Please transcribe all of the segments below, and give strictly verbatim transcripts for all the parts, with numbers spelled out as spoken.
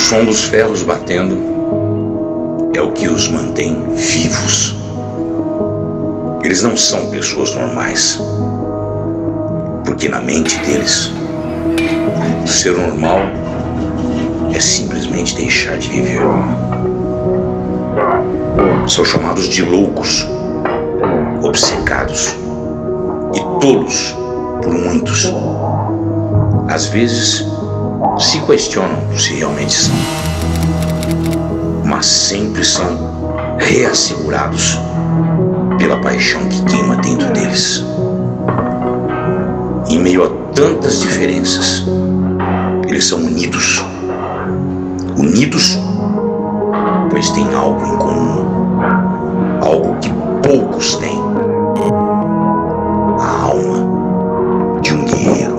som dos ferros batendo é o que os mantém vivos. Eles não são pessoas normais, porque na mente deles, ser normal é simplesmente deixar de viver. São chamados de loucos, obcecados e tolos por muitos. Às vezes se questionam se realmente são, mas sempre são reassegurados pela paixão que queima dentro deles. Em meio a tantas diferenças, eles são unidos. Unidos, pois têm algo em comum, algo que poucos têm: a alma de um guerreiro.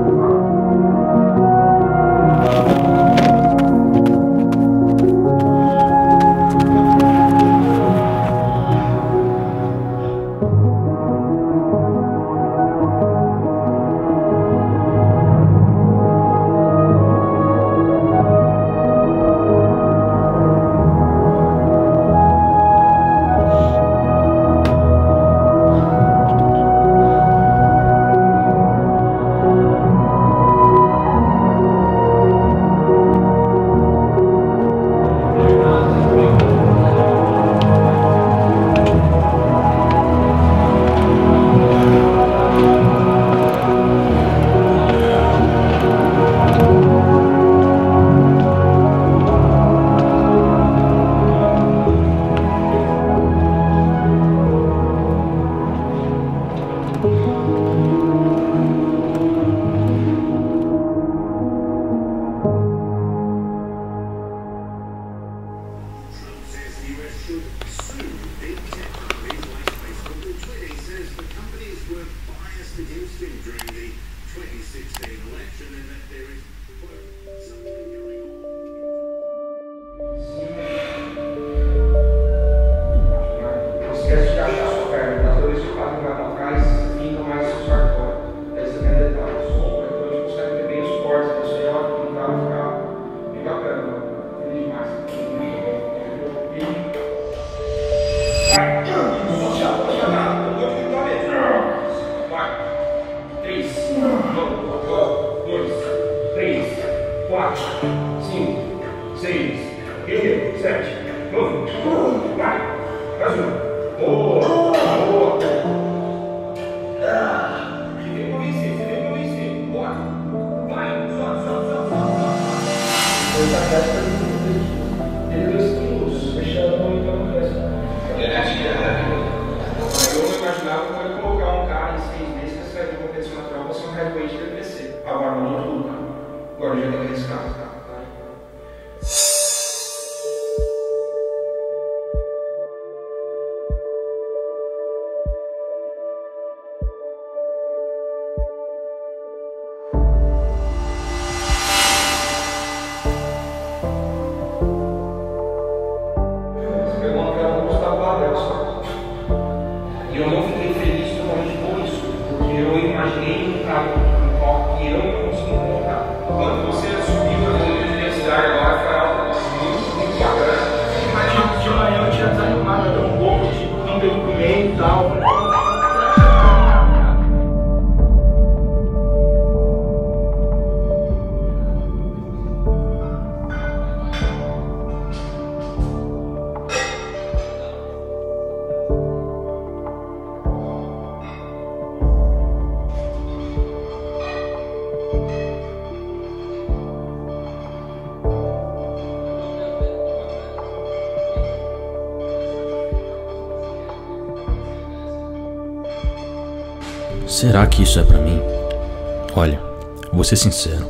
Será que isso é pra mim? Olha, vou ser sincero.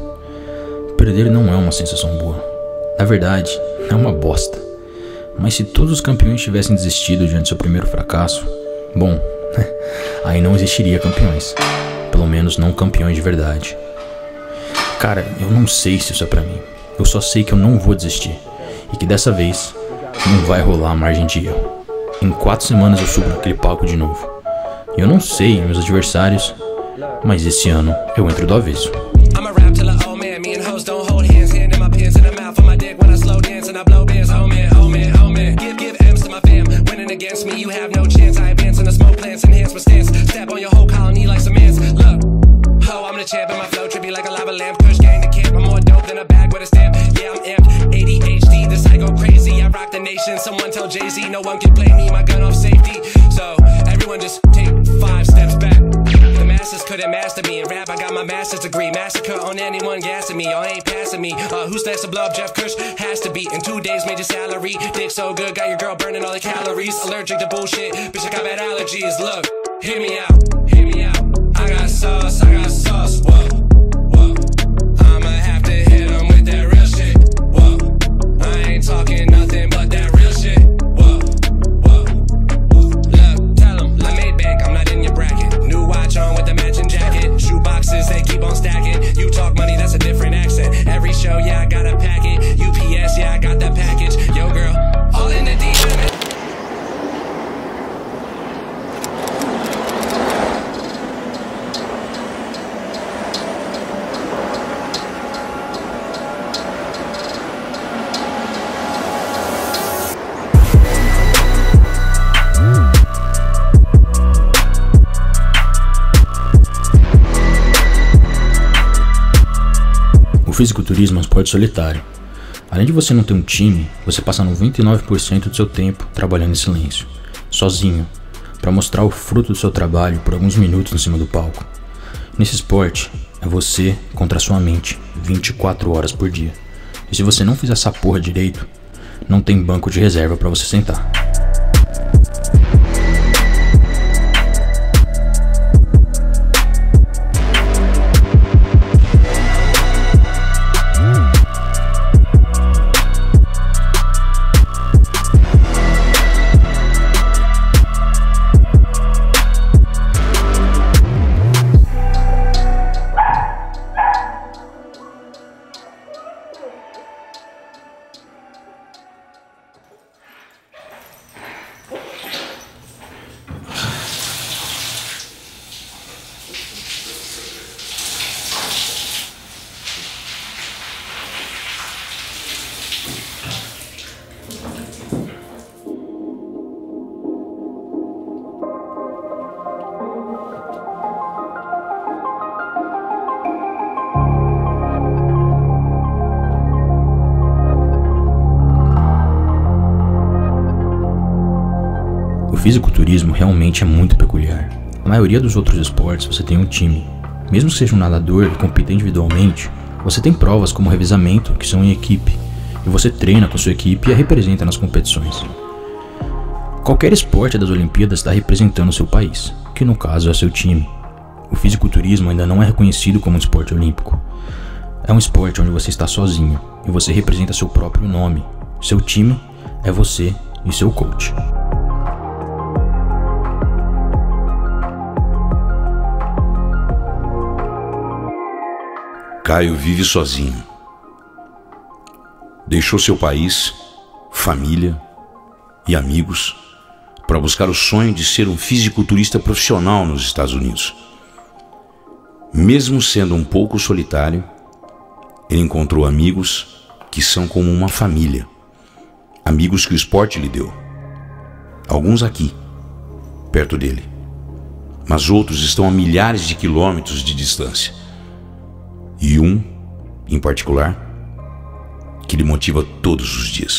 Perder não é uma sensação boa. Na verdade, é uma bosta. Mas se todos os campeões tivessem desistido diante do seu primeiro fracasso, bom, aí não existiria campeões. Pelo menos não campeões de verdade. Cara, eu não sei se isso é pra mim. Eu só sei que eu não vou desistir. E que dessa vez não vai rolar a margem de erro. Em quatro semanas eu subo naquele palco de novo. Eu não sei meus adversários, mas esse ano eu entro do avesso. than master me. In rap, I got my master's degree. Massacre on anyone gassing me. Y'all ain't passing me. Uh, who's next to blow up Jeff Kush? Has to be. In two days, made your salary. Dick so good, got your girl burning all the calories. Allergic to bullshit, bitch, I got bad allergies. Look, hear me out, hear me out. I got sauce, I got sauce. Whoa, whoa. I'ma have to hit him with that real shit. Whoa, I ain't talking nothing but that real shit. Whoa, whoa. Look, tell him, I made bank, I'm not in your bracket. New watch on with the matching jacket. Shoe boxes, they keep on stacking. You talk money, that's a different accent. Every show, yeah, I got a packet. U P S, yeah, I got that package. Yo, girl, all in the D M. O fisiculturismo é um esporte solitário. Além de você não ter um time, você passa noventa e nove por cento do seu tempo trabalhando em silêncio, sozinho, para mostrar o fruto do seu trabalho por alguns minutos em cima do palco. Nesse esporte, é você contra a sua mente, vinte e quatro horas por dia. E se você não fizer essa porra direito, não tem banco de reserva para você sentar. O fisiculturismo realmente é muito peculiar. A maioria dos outros esportes você tem um time. Mesmo que seja um nadador que compita individualmente, você tem provas como revezamento, que são em equipe, e você treina com sua equipe e a representa nas competições. Qualquer esporte das Olimpíadas está representando o seu país, que no caso é seu time. O fisiculturismo ainda não é reconhecido como um esporte olímpico. É um esporte onde você está sozinho, e você representa seu próprio nome. Seu time é você e seu coach. Caio vive sozinho. Deixou seu país, família e amigos para buscar o sonho de ser um fisiculturista profissional nos Estados Unidos. Mesmo sendo um pouco solitário, ele encontrou amigos que são como uma família. Amigos que o esporte lhe deu. Alguns aqui, perto dele. Mas outros estão a milhares de quilômetros de distância. E um, em particular, que lhe motiva todos os dias.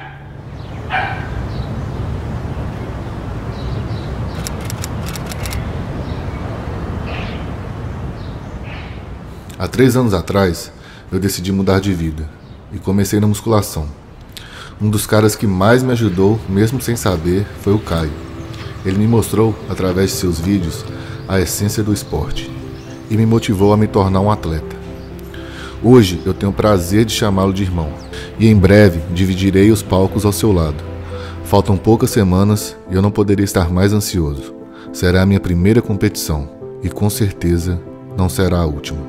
Há três anos atrás, eu decidi mudar de vida e comecei na musculação. Um dos caras que mais me ajudou, mesmo sem saber, foi o Caio. Ele me mostrou, através de seus vídeos, a essência do esporte e me motivou a me tornar um atleta. Hoje eu tenho o prazer de chamá-lo de irmão e em breve dividirei os palcos ao seu lado. Faltam poucas semanas e eu não poderia estar mais ansioso. Será a minha primeira competição e com certeza não será a última.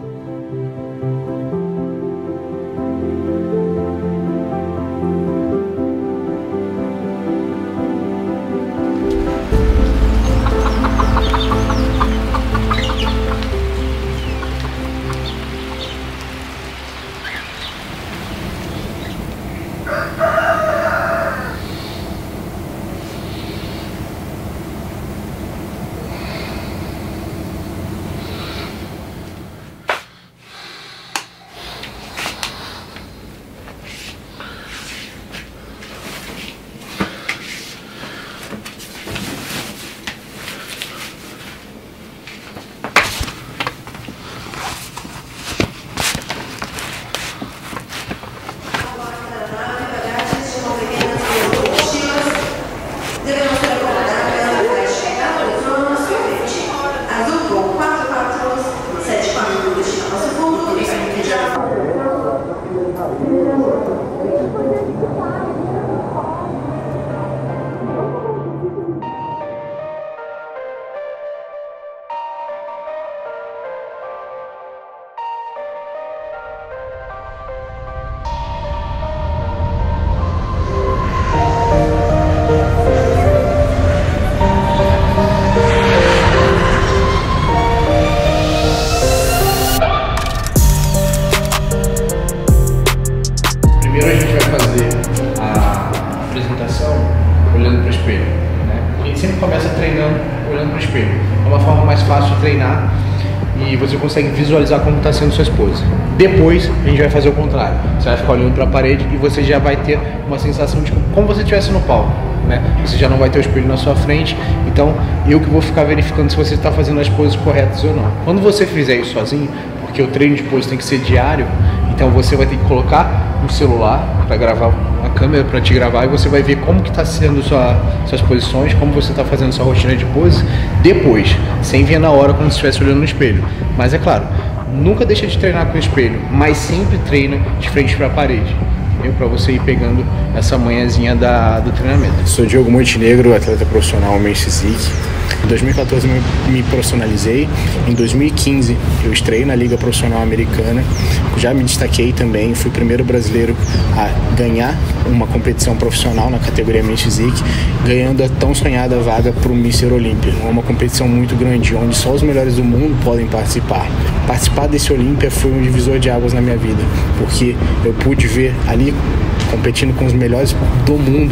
fácil de treinar e você consegue visualizar como está sendo suas poses. Depois a gente vai fazer o contrário, você vai ficar olhando para a parede e você já vai ter uma sensação de como você estivesse no palco, né? Você já não vai ter o espelho na sua frente, então eu que vou ficar verificando se você está fazendo as poses corretas ou não. Quando você fizer isso sozinho, porque o treino de pose tem que ser diário, então você vai ter que colocar um celular para gravar, uma câmera para te gravar, e você vai ver como que está sendo sua, suas posições, como você está fazendo sua rotina de pose depois, sem ver na hora como se estivesse olhando no espelho. Mas é claro, nunca deixa de treinar com o espelho, mas sempre treina de frente para a parede, entendeu? Para você ir pegando essa manhãzinha da, do treinamento. Sou Diogo Montenegro, atleta profissional Men's Physique. Em dois mil e quatorze eu me profissionalizei, em dois mil e quinze eu estreiei na Liga Profissional Americana, já me destaquei também, fui o primeiro brasileiro a ganhar uma competição profissional na categoria Men's Physique, ganhando a tão sonhada vaga para o Mister Olímpia. É uma competição muito grande, onde só os melhores do mundo podem participar. Participar desse Olímpia foi um divisor de águas na minha vida, porque eu pude ver ali, competindo com os melhores do mundo,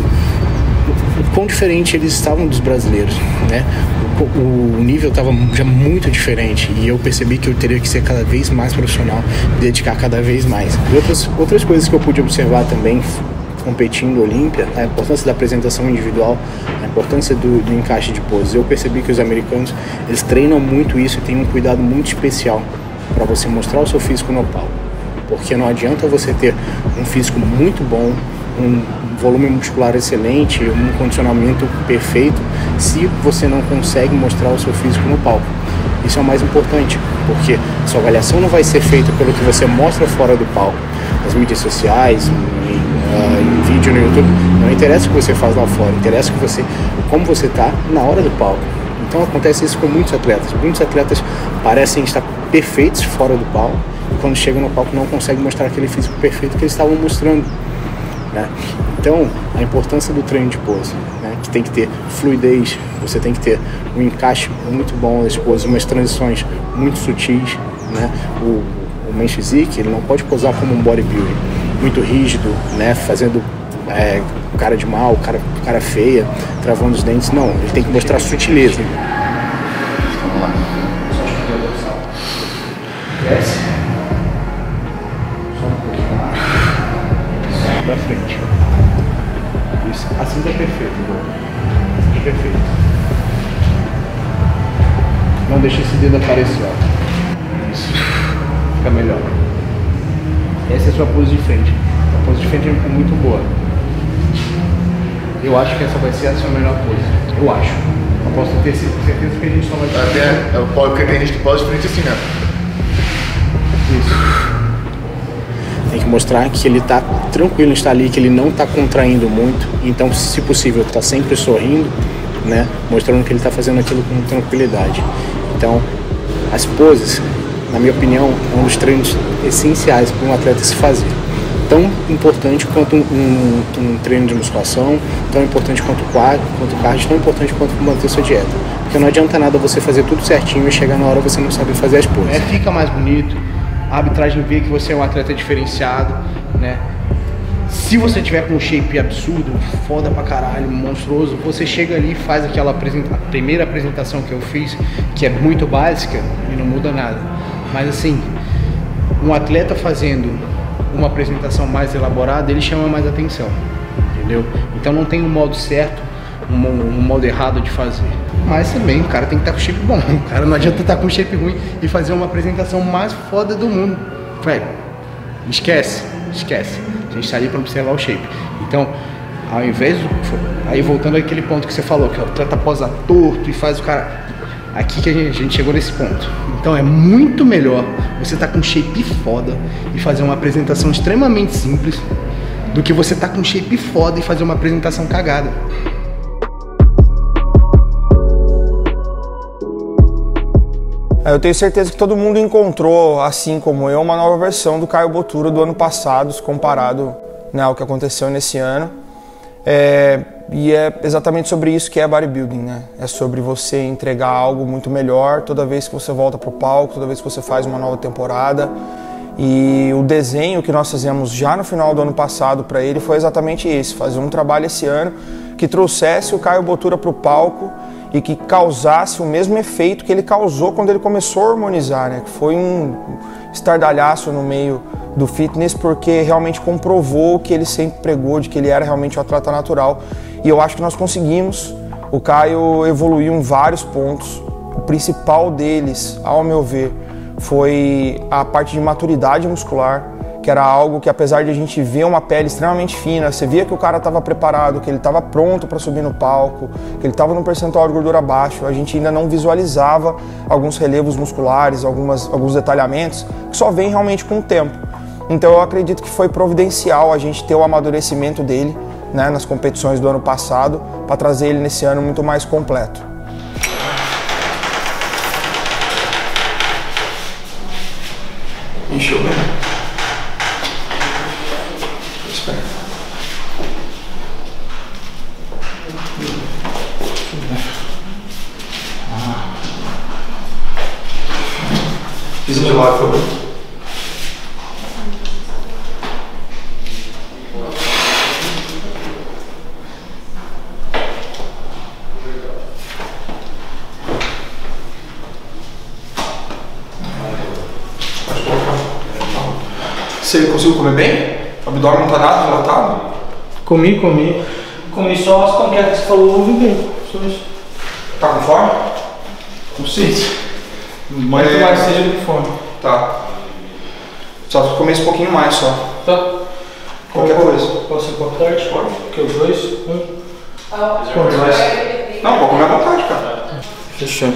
o quão diferente eles estavam dos brasileiros, né? O, o nível estava já muito diferente e eu percebi que eu teria que ser cada vez mais profissional, me dedicar cada vez mais. E outras, outras coisas que eu pude observar também, competindo Olímpia, a importância da apresentação individual, a importância do, do encaixe de poses. Eu percebi que os americanos, eles treinam muito isso e têm um cuidado muito especial para você mostrar o seu físico no palco. Porque não adianta você ter um físico muito bom, um volume muscular excelente, um condicionamento perfeito, se você não consegue mostrar o seu físico no palco. Isso é o mais importante, porque sua avaliação não vai ser feita pelo que você mostra fora do palco, nas mídias sociais, em, uh, em vídeo no YouTube. Não interessa o que você faz lá fora, interessa que você, como você está na hora do palco. Então acontece isso com muitos atletas. Muitos atletas parecem estar perfeitos fora do palco e quando chegam no palco não conseguem mostrar aquele físico perfeito que eles estavam mostrando, né? Então, a importância do treino de pose, né? Que tem que ter fluidez, você tem que ter um encaixe muito bom das poses, umas transições muito sutis, né? O, o Men's Physique, ele não pode posar como um bodybuilder, muito rígido, né? Fazendo é, cara de mal, cara, cara feia, travando os dentes. Não, ele tem que mostrar sutileza. Vamos lá. Desce. Só um pouquinho mais. Pra frente. Isso. Assim tá perfeito, assim tá perfeito. Não deixa esse dedo aparecer, ó. Isso. Fica melhor. Essa é a sua pose de frente. A pose de frente é muito boa. Eu acho que essa vai ser a sua melhor pose. Eu acho. Eu posso ter certeza que a gente só vai ter. Até, é porque tem gente que pode de frente assim, né? Isso. Tem que mostrar que ele está tranquilo em estar ali, que ele não está contraindo muito. Então, se possível, está sempre sorrindo, né? Mostrando que ele está fazendo aquilo com tranquilidade. Então, as poses, na minha opinião, é um dos treinos essenciais para um atleta se fazer. Tão importante quanto um, um, um treino de musculação, tão importante quanto o quadro, quanto o cardio, tão importante quanto manter sua dieta. Porque não adianta nada você fazer tudo certinho e chegar na hora você não sabe fazer as poses. É, fica mais bonito, a arbitragem vê que você é um atleta diferenciado, né? Se você tiver com um shape absurdo, foda pra caralho, monstruoso, você chega ali e faz aquela apresenta- a primeira apresentação que eu fiz, que é muito básica e não muda nada. Mas assim, um atleta fazendo uma apresentação mais elaborada, ele chama mais atenção, entendeu? Então não tem um modo certo, um, um modo errado de fazer. Mas também o cara tem que estar com shape bom. O cara não adianta estar com shape ruim e fazer uma apresentação mais foda do mundo. Velho, esquece, esquece. A gente tá ali para observar o shape. Então, ao invés do... Aí voltando àquele ponto que você falou, que o atleta posa torto e faz o cara... Aqui que a gente, a gente chegou nesse ponto. Então é muito melhor você tá com shape foda e fazer uma apresentação extremamente simples do que você tá com shape foda e fazer uma apresentação cagada. Eu tenho certeza que todo mundo encontrou, assim como eu, uma nova versão do Caio Botura do ano passado, comparado, né, ao que aconteceu nesse ano. É, e é exatamente sobre isso que é bodybuilding, né? É sobre você entregar algo muito melhor toda vez que você volta pro palco, toda vez que você faz uma nova temporada. E o desenho que nós fizemos já no final do ano passado para ele foi exatamente esse, fazer um trabalho esse ano que trouxesse o Caio Botura pro palco e que causasse o mesmo efeito que ele causou quando ele começou a harmonizar, né? Que foi um estardalhaço no meio do fitness, porque realmente comprovou o que ele sempre pregou, de que ele era realmente um atleta natural. E eu acho que nós conseguimos. O Caio evoluiu em vários pontos. O principal deles, ao meu ver, foi a parte de maturidade muscular, que era algo que, apesar de a gente ver uma pele extremamente fina, você via que o cara estava preparado, que ele estava pronto para subir no palco, que ele estava num percentual de gordura baixo, a gente ainda não visualizava alguns relevos musculares, algumas, alguns detalhamentos, que só vem realmente com o tempo. Então eu acredito que foi providencial a gente ter o amadurecimento dele, né, nas competições do ano passado, para trazer ele nesse ano muito mais completo. Encheu bem. Espera. Pisa de lado, por favor. Você conseguiu comer bem? O abdômen não tá nada dilatado? Comi, comi. Comi só as panquecas que você falou, ouvi bem. Só isso. Tá com fome? Com sede. Muito é... mais sede do que fome. Tá. Só comer esse pouquinho mais só. Tá. Qualquer coisa. Posso ser importante? Pode. Que os dois? Um. Ah, quantos dois? Não, pode comer à vontade, cara. Fechou.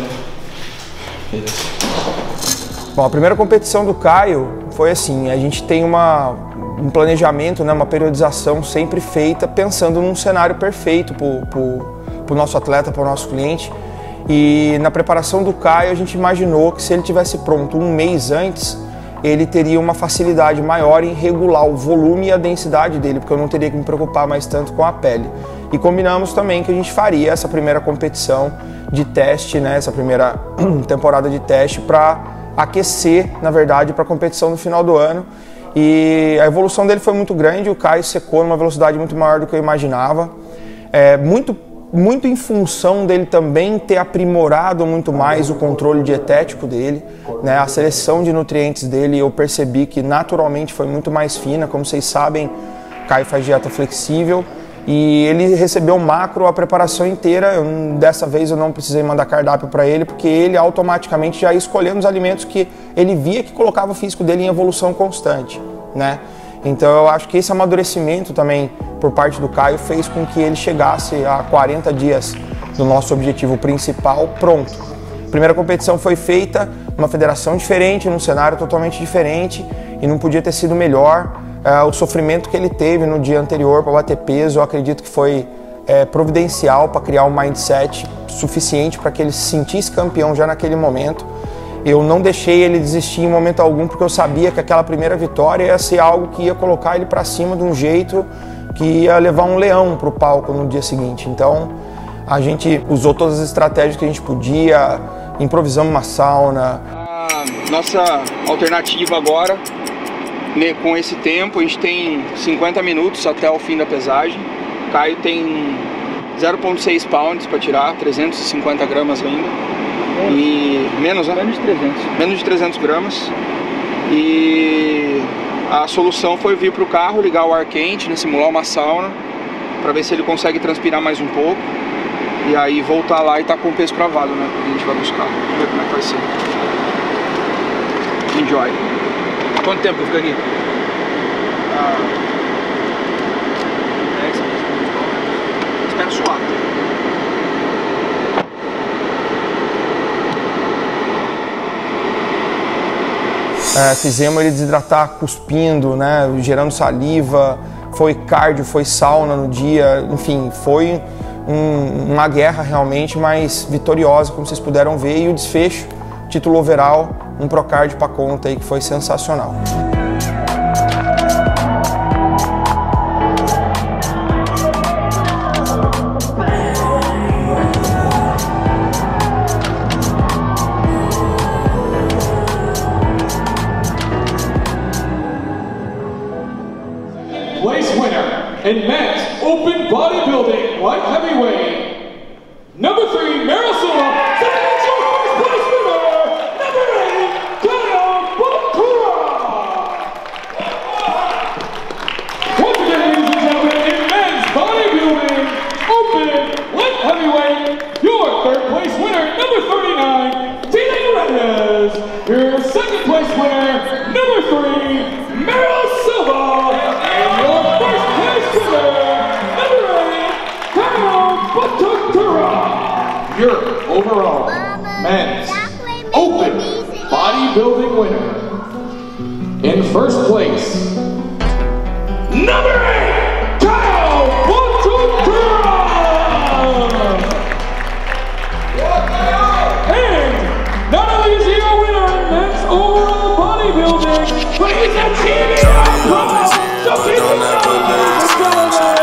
Bom, a primeira competição do Caio foi assim, a gente tem uma, um planejamento, né, uma periodização sempre feita pensando num cenário perfeito para o nosso atleta, para o nosso cliente. E na preparação do Caio a gente imaginou que se ele tivesse pronto um mês antes, ele teria uma facilidade maior em regular o volume e a densidade dele, porque eu não teria que me preocupar mais tanto com a pele. E combinamos também que a gente faria essa primeira competição de teste, né, essa primeira temporada de teste para aquecer, na verdade, para a competição no final do ano. E a evolução dele foi muito grande, o Caio secou numa velocidade muito maior do que eu imaginava. É, muito, muito em função dele também ter aprimorado muito mais o controle dietético dele, né? A seleção de nutrientes dele, eu percebi que naturalmente foi muito mais fina. Como vocês sabem, o Caio faz dieta flexível e ele recebeu macro a preparação inteira. Eu, dessa vez eu não precisei mandar cardápio para ele, porque ele automaticamente já ia escolhendo os alimentos que ele via que colocava o físico dele em evolução constante, né? Então eu acho que esse amadurecimento também por parte do Caio fez com que ele chegasse a quarenta dias do nosso objetivo principal pronto. A primeira competição foi feita numa federação diferente, num cenário totalmente diferente e não podia ter sido melhor. É, o sofrimento que ele teve no dia anterior para bater peso, eu acredito que foi é, providencial para criar um mindset suficiente para que ele se sentisse campeão já naquele momento. Eu não deixei ele desistir em momento algum, porque eu sabia que aquela primeira vitória ia ser algo que ia colocar ele para cima de um jeito que ia levar um leão para o palco no dia seguinte. Então a gente usou todas as estratégias que a gente podia, improvisamos uma sauna. A nossa alternativa agora, com esse tempo, a gente tem cinquenta minutos até o fim da pesagem. O Caio tem zero vírgula seis pounds para tirar, trezentos e cinquenta gramas ainda. E menos, né? Menos de trezentos. Menos de trezentos gramas. E a solução foi vir para o carro, ligar o ar quente, né, simular uma sauna, para ver se ele consegue transpirar mais um pouco. E aí voltar lá e tá com o peso cravado, né? A gente vai buscar. Vamos ver como é que vai ser. Enjoy. Quanto tempo fica aqui? Ah, dez, quinze minutos. Espero suar. É, fizemos ele desidratar cuspindo, né, gerando saliva, foi cardio, foi sauna no dia, enfim, foi um, uma guerra realmente, mas vitoriosa, como vocês puderam ver, e o desfecho, título overall, um Procard para conta aí que foi sensacional. Place winner in men's open bodybuilding light heavyweight, Number three, Meryl Silva. Second and your first place winner, number eight, Kaya Bakura. Once again, ladies and gentlemen, in men's bodybuilding, open light heavyweight, your third place winner, number thirty-nine, Tina Reyes. Your second place winner, number three, Meryl Silva. And your first place winner, number eight, Kaya Bakura. Your overall men's open bodybuilding winner. In first place, number eight, Kyle Bakura. And not only is he a winner in men's overall bodybuilding, but he's a T V pro. So keep it up.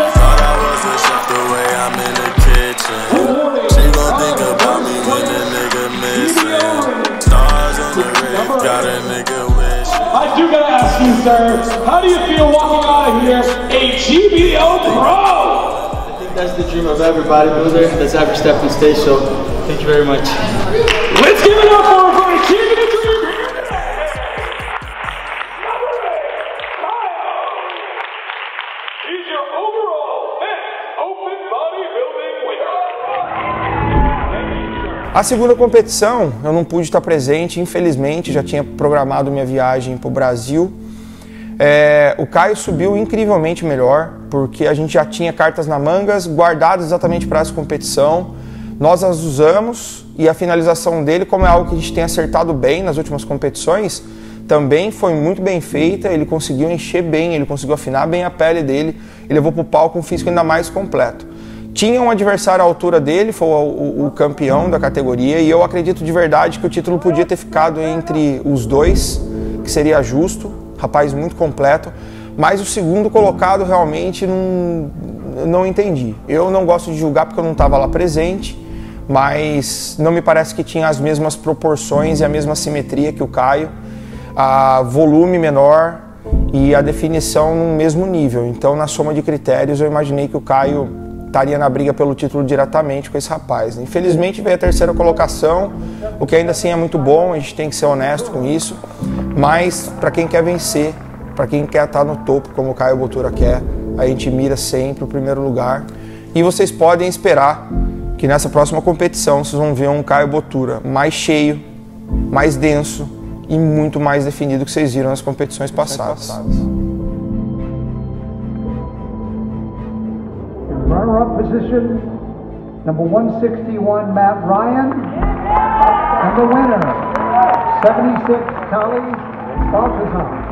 I do gotta ask you, sir, how do you feel walking out of here a G B O pro? I think that's the dream of every bodybuilder that's ever stepped on stage, so thank you very much. Let's give it up for him for achieving a dream here today. Number eight, Kyle. He's your overall men's open bodybuilding winner. A segunda competição eu não pude estar presente, infelizmente, já tinha programado minha viagem para o Brasil. É, o Caio subiu incrivelmente melhor, porque a gente já tinha cartas na mangas guardadas exatamente para essa competição. Nós as usamos e a finalização dele, como é algo que a gente tem acertado bem nas últimas competições, também foi muito bem feita. Ele conseguiu encher bem, ele conseguiu afinar bem a pele dele e levou para o palco um físico ainda mais completo. Tinha um adversário à altura dele, foi o, o, o campeão da categoria, e eu acredito de verdade que o título podia ter ficado entre os dois, que seria justo, rapaz muito completo, mas o segundo colocado realmente não, não entendi. Eu não gosto de julgar porque eu não estava lá presente, mas não me parece que tinha as mesmas proporções e a mesma simetria que o Caio, a volume menor e a definição no mesmo nível. Então, na soma de critérios, eu imaginei que o Caio estaria na briga pelo título diretamente com esse rapaz. Infelizmente veio a terceira colocação, o que ainda assim é muito bom, a gente tem que ser honesto com isso, mas para quem quer vencer, para quem quer estar no topo, como o Caio Bakura quer, a gente mira sempre o primeiro lugar. E vocês podem esperar que nessa próxima competição vocês vão ver um Caio Bakura mais cheio, mais denso e muito mais definido que vocês viram nas competições passadas. Runner-up position, number one sixty-one, Matt Ryan, and the winner, seventy-six, Kali Baltazar.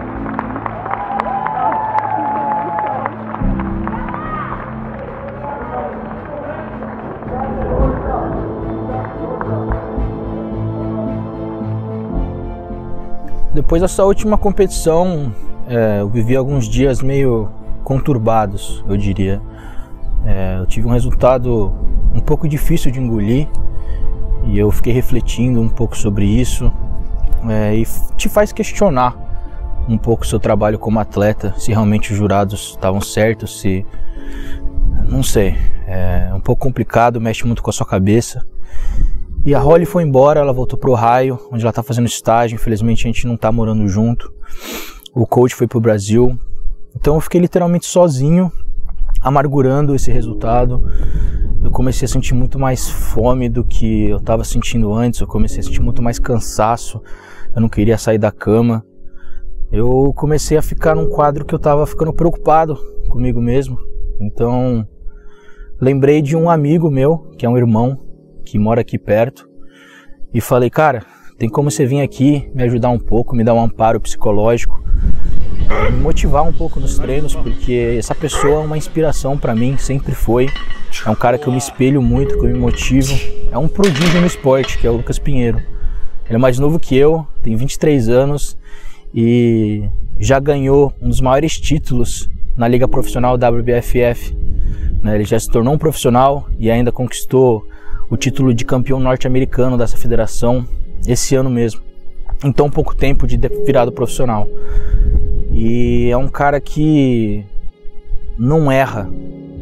Depois dessa última competição, é, eu vivi alguns dias meio conturbados, eu diria. É, eu tive um resultado um pouco difícil de engolir e eu fiquei refletindo um pouco sobre isso, é, e te faz questionar um pouco o seu trabalho como atleta, se realmente os jurados estavam certos, se... não sei, é um pouco complicado, mexe muito com a sua cabeça. E a Holly foi embora, ela voltou pro Ohio, onde ela tá fazendo estágio. Infelizmente a gente não tá morando junto. O coach foi pro Brasil, então eu fiquei literalmente sozinho, amargurando esse resultado. Eu comecei a sentir muito mais fome do que eu estava sentindo antes. Eu comecei a sentir muito mais cansaço. Eu não queria sair da cama. Eu comecei a ficar num quadro que eu estava ficando preocupado comigo mesmo. Então, lembrei de um amigo meu, que é um irmão, que mora aqui perto. E falei, cara, tem como você vir aqui me ajudar um pouco, me dar um amparo psicológico, me motivar um pouco nos treinos, porque essa pessoa é uma inspiração para mim, sempre foi. É um cara que eu me espelho muito, que eu me motivo. É um prodígio no esporte, que é o Lucas Pinheiro. Ele é mais novo que eu, tem vinte e três anos e já ganhou um dos maiores títulos na Liga Profissional W B F F. Ele já se tornou um profissional e ainda conquistou o título de campeão norte-americano dessa federação esse ano mesmo, em tão pouco tempo de virado profissional. E é um cara que não erra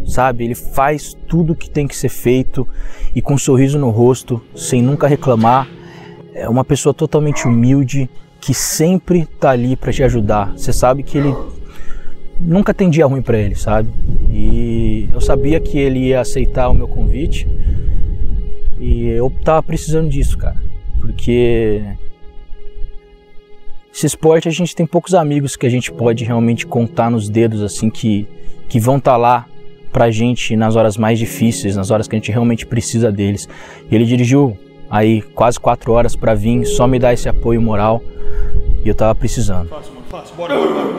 sabe? Ele faz tudo que tem que ser feito e com um sorriso no rosto, sem nunca reclamar. É uma pessoa totalmente humilde, que sempre tá ali para te ajudar. Você sabe que ele nunca tem dia ruim para ele, sabe? E eu sabia que ele ia aceitar o meu convite e eu tava precisando disso, cara, porque esse esporte a gente tem poucos amigos que a gente pode realmente contar nos dedos, assim, que, que vão estar tá lá pra gente nas horas mais difíceis, nas horas que a gente realmente precisa deles. E ele dirigiu aí quase quatro horas pra vir, só me dar esse apoio moral, e eu tava precisando. Fácil, mano, fácil, bora, bora, bora.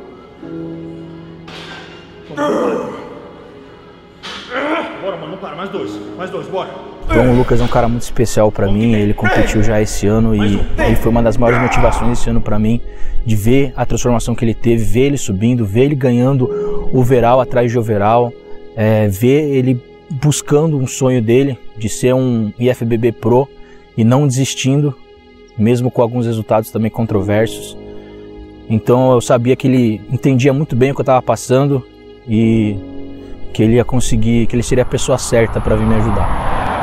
Bora, mano, não para, mais dois, mais dois, bora. Então o Lucas é um cara muito especial pra mim, ele competiu já esse ano e ele foi uma das maiores motivações esse ano pra mim, de ver a transformação que ele teve, ver ele subindo, ver ele ganhando overall atrás de overall, é, ver ele buscando um sonho dele de ser um I F B B Pro e não desistindo, mesmo com alguns resultados também controversos. Então eu sabia que ele entendia muito bem o que eu estava passando e que ele ia conseguir, que ele seria a pessoa certa para vir me ajudar.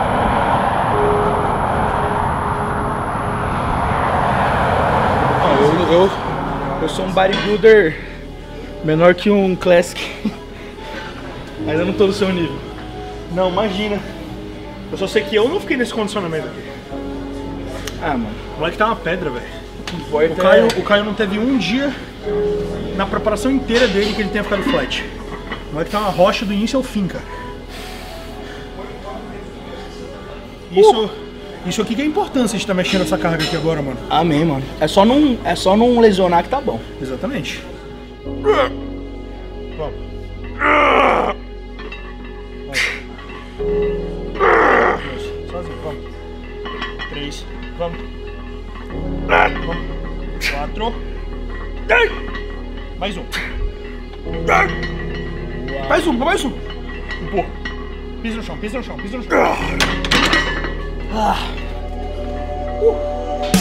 Eu, eu, eu sou um bodybuilder menor que um classic, mas eu não tô no seu nível. Não, imagina. Eu só sei que eu não fiquei nesse condicionamento aqui. Ah, mano. O moleque tá uma pedra, velho. O, o, Caio, o Caio não teve um dia na preparação inteira dele que ele tenha ficado flat. O moleque tá uma rocha do início ao fim, cara. Isso, uh. isso aqui que é a importância de estar mexendo essa carga aqui agora, mano. Amém, mano. É só não, é só não lesionar que tá bom. Exatamente. Vamos. Sozinho, vamos. Três, vamos. Vamos. Quatro. Mais um. Mais um, mais um. Empurra. Pisa no chão, pisa no chão, pisa no chão. Ah. Uh.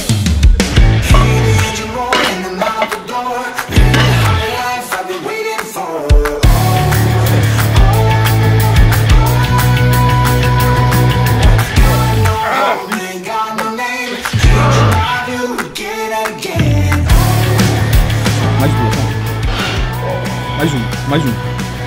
Mais duas, né? Mais um, mais um.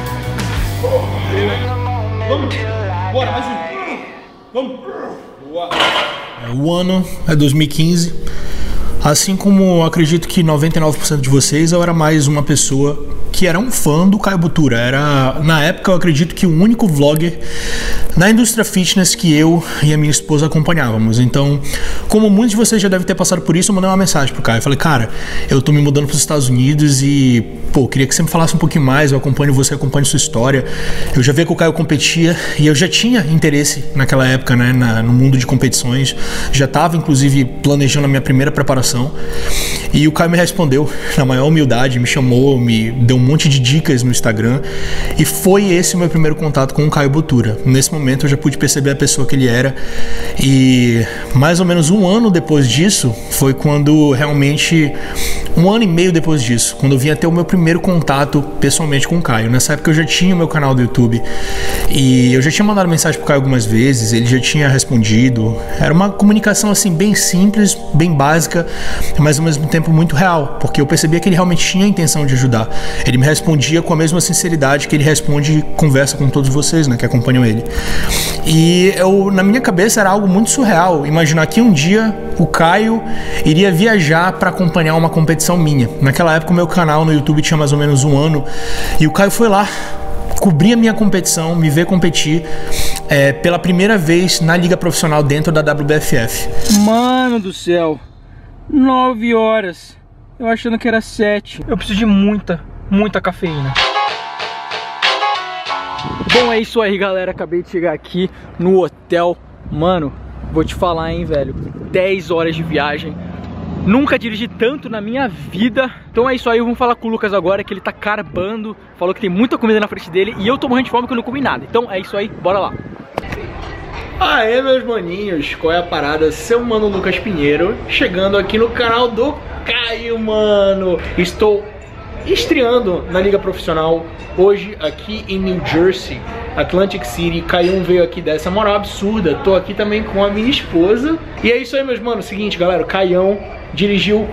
Vamos, bora, mais um. Vamos. Boa. O ano é dois mil e quinze. Assim como acredito que noventa e nove por cento de vocês, eu era mais uma pessoa que era um fã do Caio Botura. Era, na época, eu acredito que o único vlogger na indústria fitness que eu e a minha esposa acompanhávamos. Então, como muitos de vocês já devem ter passado por isso, eu mandei uma mensagem pro Caio. Eu falei, cara, eu tô me mudando pros Estados Unidos e, pô, queria que você me falasse um pouquinho mais. Eu acompanho você, acompanho sua história. Eu já vi que o Caio competia e eu já tinha interesse naquela época, né, na, no mundo de competições. Já tava, inclusive, planejando a minha primeira preparação. E o Caio me respondeu na maior humildade, me chamou, me deu um monte de dicas no Instagram. E foi esse o meu primeiro contato com o Caio Botura. Nesse momento eu já pude perceber a pessoa que ele era. E mais ou menos um ano depois disso, foi quando realmente, um ano e meio depois disso, quando eu vim a ter o meu primeiro contato pessoalmente com o Caio. Nessa época eu já tinha o meu canal do YouTube e eu já tinha mandado mensagem pro Caio algumas vezes, ele já tinha respondido. Era uma comunicação assim bem simples, bem básica, mas ao mesmo tempo muito real, porque eu percebia que ele realmente tinha a intenção de ajudar. Ele me respondia com a mesma sinceridade que ele responde e conversa com todos vocês, né, que acompanham ele. E eu, na minha cabeça era algo muito surreal imaginar que um dia o Caio iria viajar para acompanhar uma competição minha. Naquela época o meu canal no YouTube tinha mais ou menos um ano e o Caio foi lá cobrir a minha competição, me ver competir é, pela primeira vez na liga profissional dentro da W B F F. Mano do céu, nove horas, eu achando que era sete. Eu preciso de muita, muita cafeína. Bom, é isso aí, galera. Acabei de chegar aqui no hotel. Mano, vou te falar, hein, velho. dez horas de viagem. Nunca dirigi tanto na minha vida. Então é isso aí, vamos falar com o Lucas agora, que ele tá carbando. Falou que tem muita comida na frente dele e eu tô morrendo de fome que eu não comi nada. Então é isso aí, bora lá. Aê, meus maninhos, qual é a parada? Seu mano Lucas Pinheiro, chegando aqui no canal do Caio, mano. Estou estreando na liga profissional hoje aqui em New Jersey, Atlantic City. Caião veio aqui dessa moral absurda. Tô aqui também com a minha esposa. E é isso aí, meus manos. Seguinte, galera, o Caião dirigiu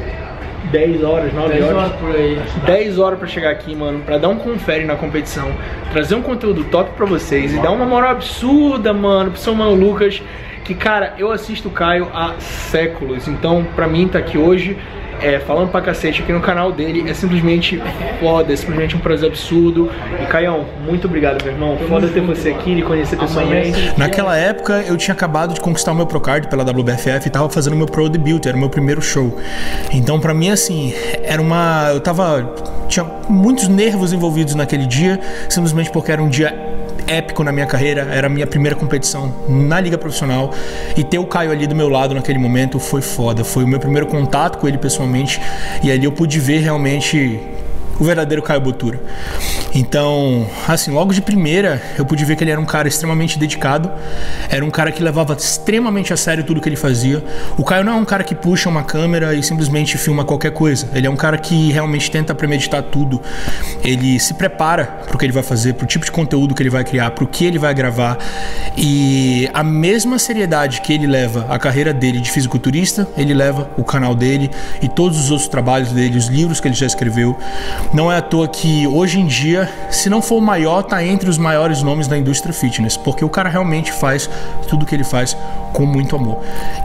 dez horas, nove horas, por aí. dez horas pra chegar aqui, mano, pra dar um confere na competição, trazer um conteúdo top pra vocês e dar uma moral absurda, mano, pro seu mano Lucas, que, cara, eu assisto o Caio há séculos. Então, pra mim, tá aqui hoje, é, falando pra cacete aqui no canal dele, é simplesmente foda, é simplesmente um prazer absurdo. E, Caião, muito obrigado, meu irmão. Foda ter você aqui e conhecer pessoalmente. Naquela época, eu tinha acabado de conquistar o meu Procard pela W B F F e tava fazendo meu Pro Debut, era o meu primeiro show. Então, pra mim, assim, era uma... Eu tava... Tinha muitos nervos envolvidos naquele dia, simplesmente porque era um dia épico na minha carreira, era a minha primeira competição na liga profissional, e ter o Caio ali do meu lado naquele momento foi foda, foi o meu primeiro contato com ele pessoalmente, e ali eu pude ver realmente o verdadeiro Caio Bottura. Então, assim, logo de primeira eu pude ver que ele era um cara extremamente dedicado, era um cara que levava extremamente a sério tudo que ele fazia. O Caio não é um cara que puxa uma câmera e simplesmente filma qualquer coisa, ele é um cara que realmente tenta premeditar tudo, ele se prepara para o que ele vai fazer, para o tipo de conteúdo que ele vai criar, para o que ele vai gravar, e a mesma seriedade que ele leva a carreira dele de fisiculturista, ele leva o canal dele e todos os outros trabalhos dele, os livros que ele já escreveu. Não é à toa que hoje em dia, se não for o maior, tá entre os maiores nomes da indústria fitness, porque o cara realmente faz tudo que ele faz com muito amor.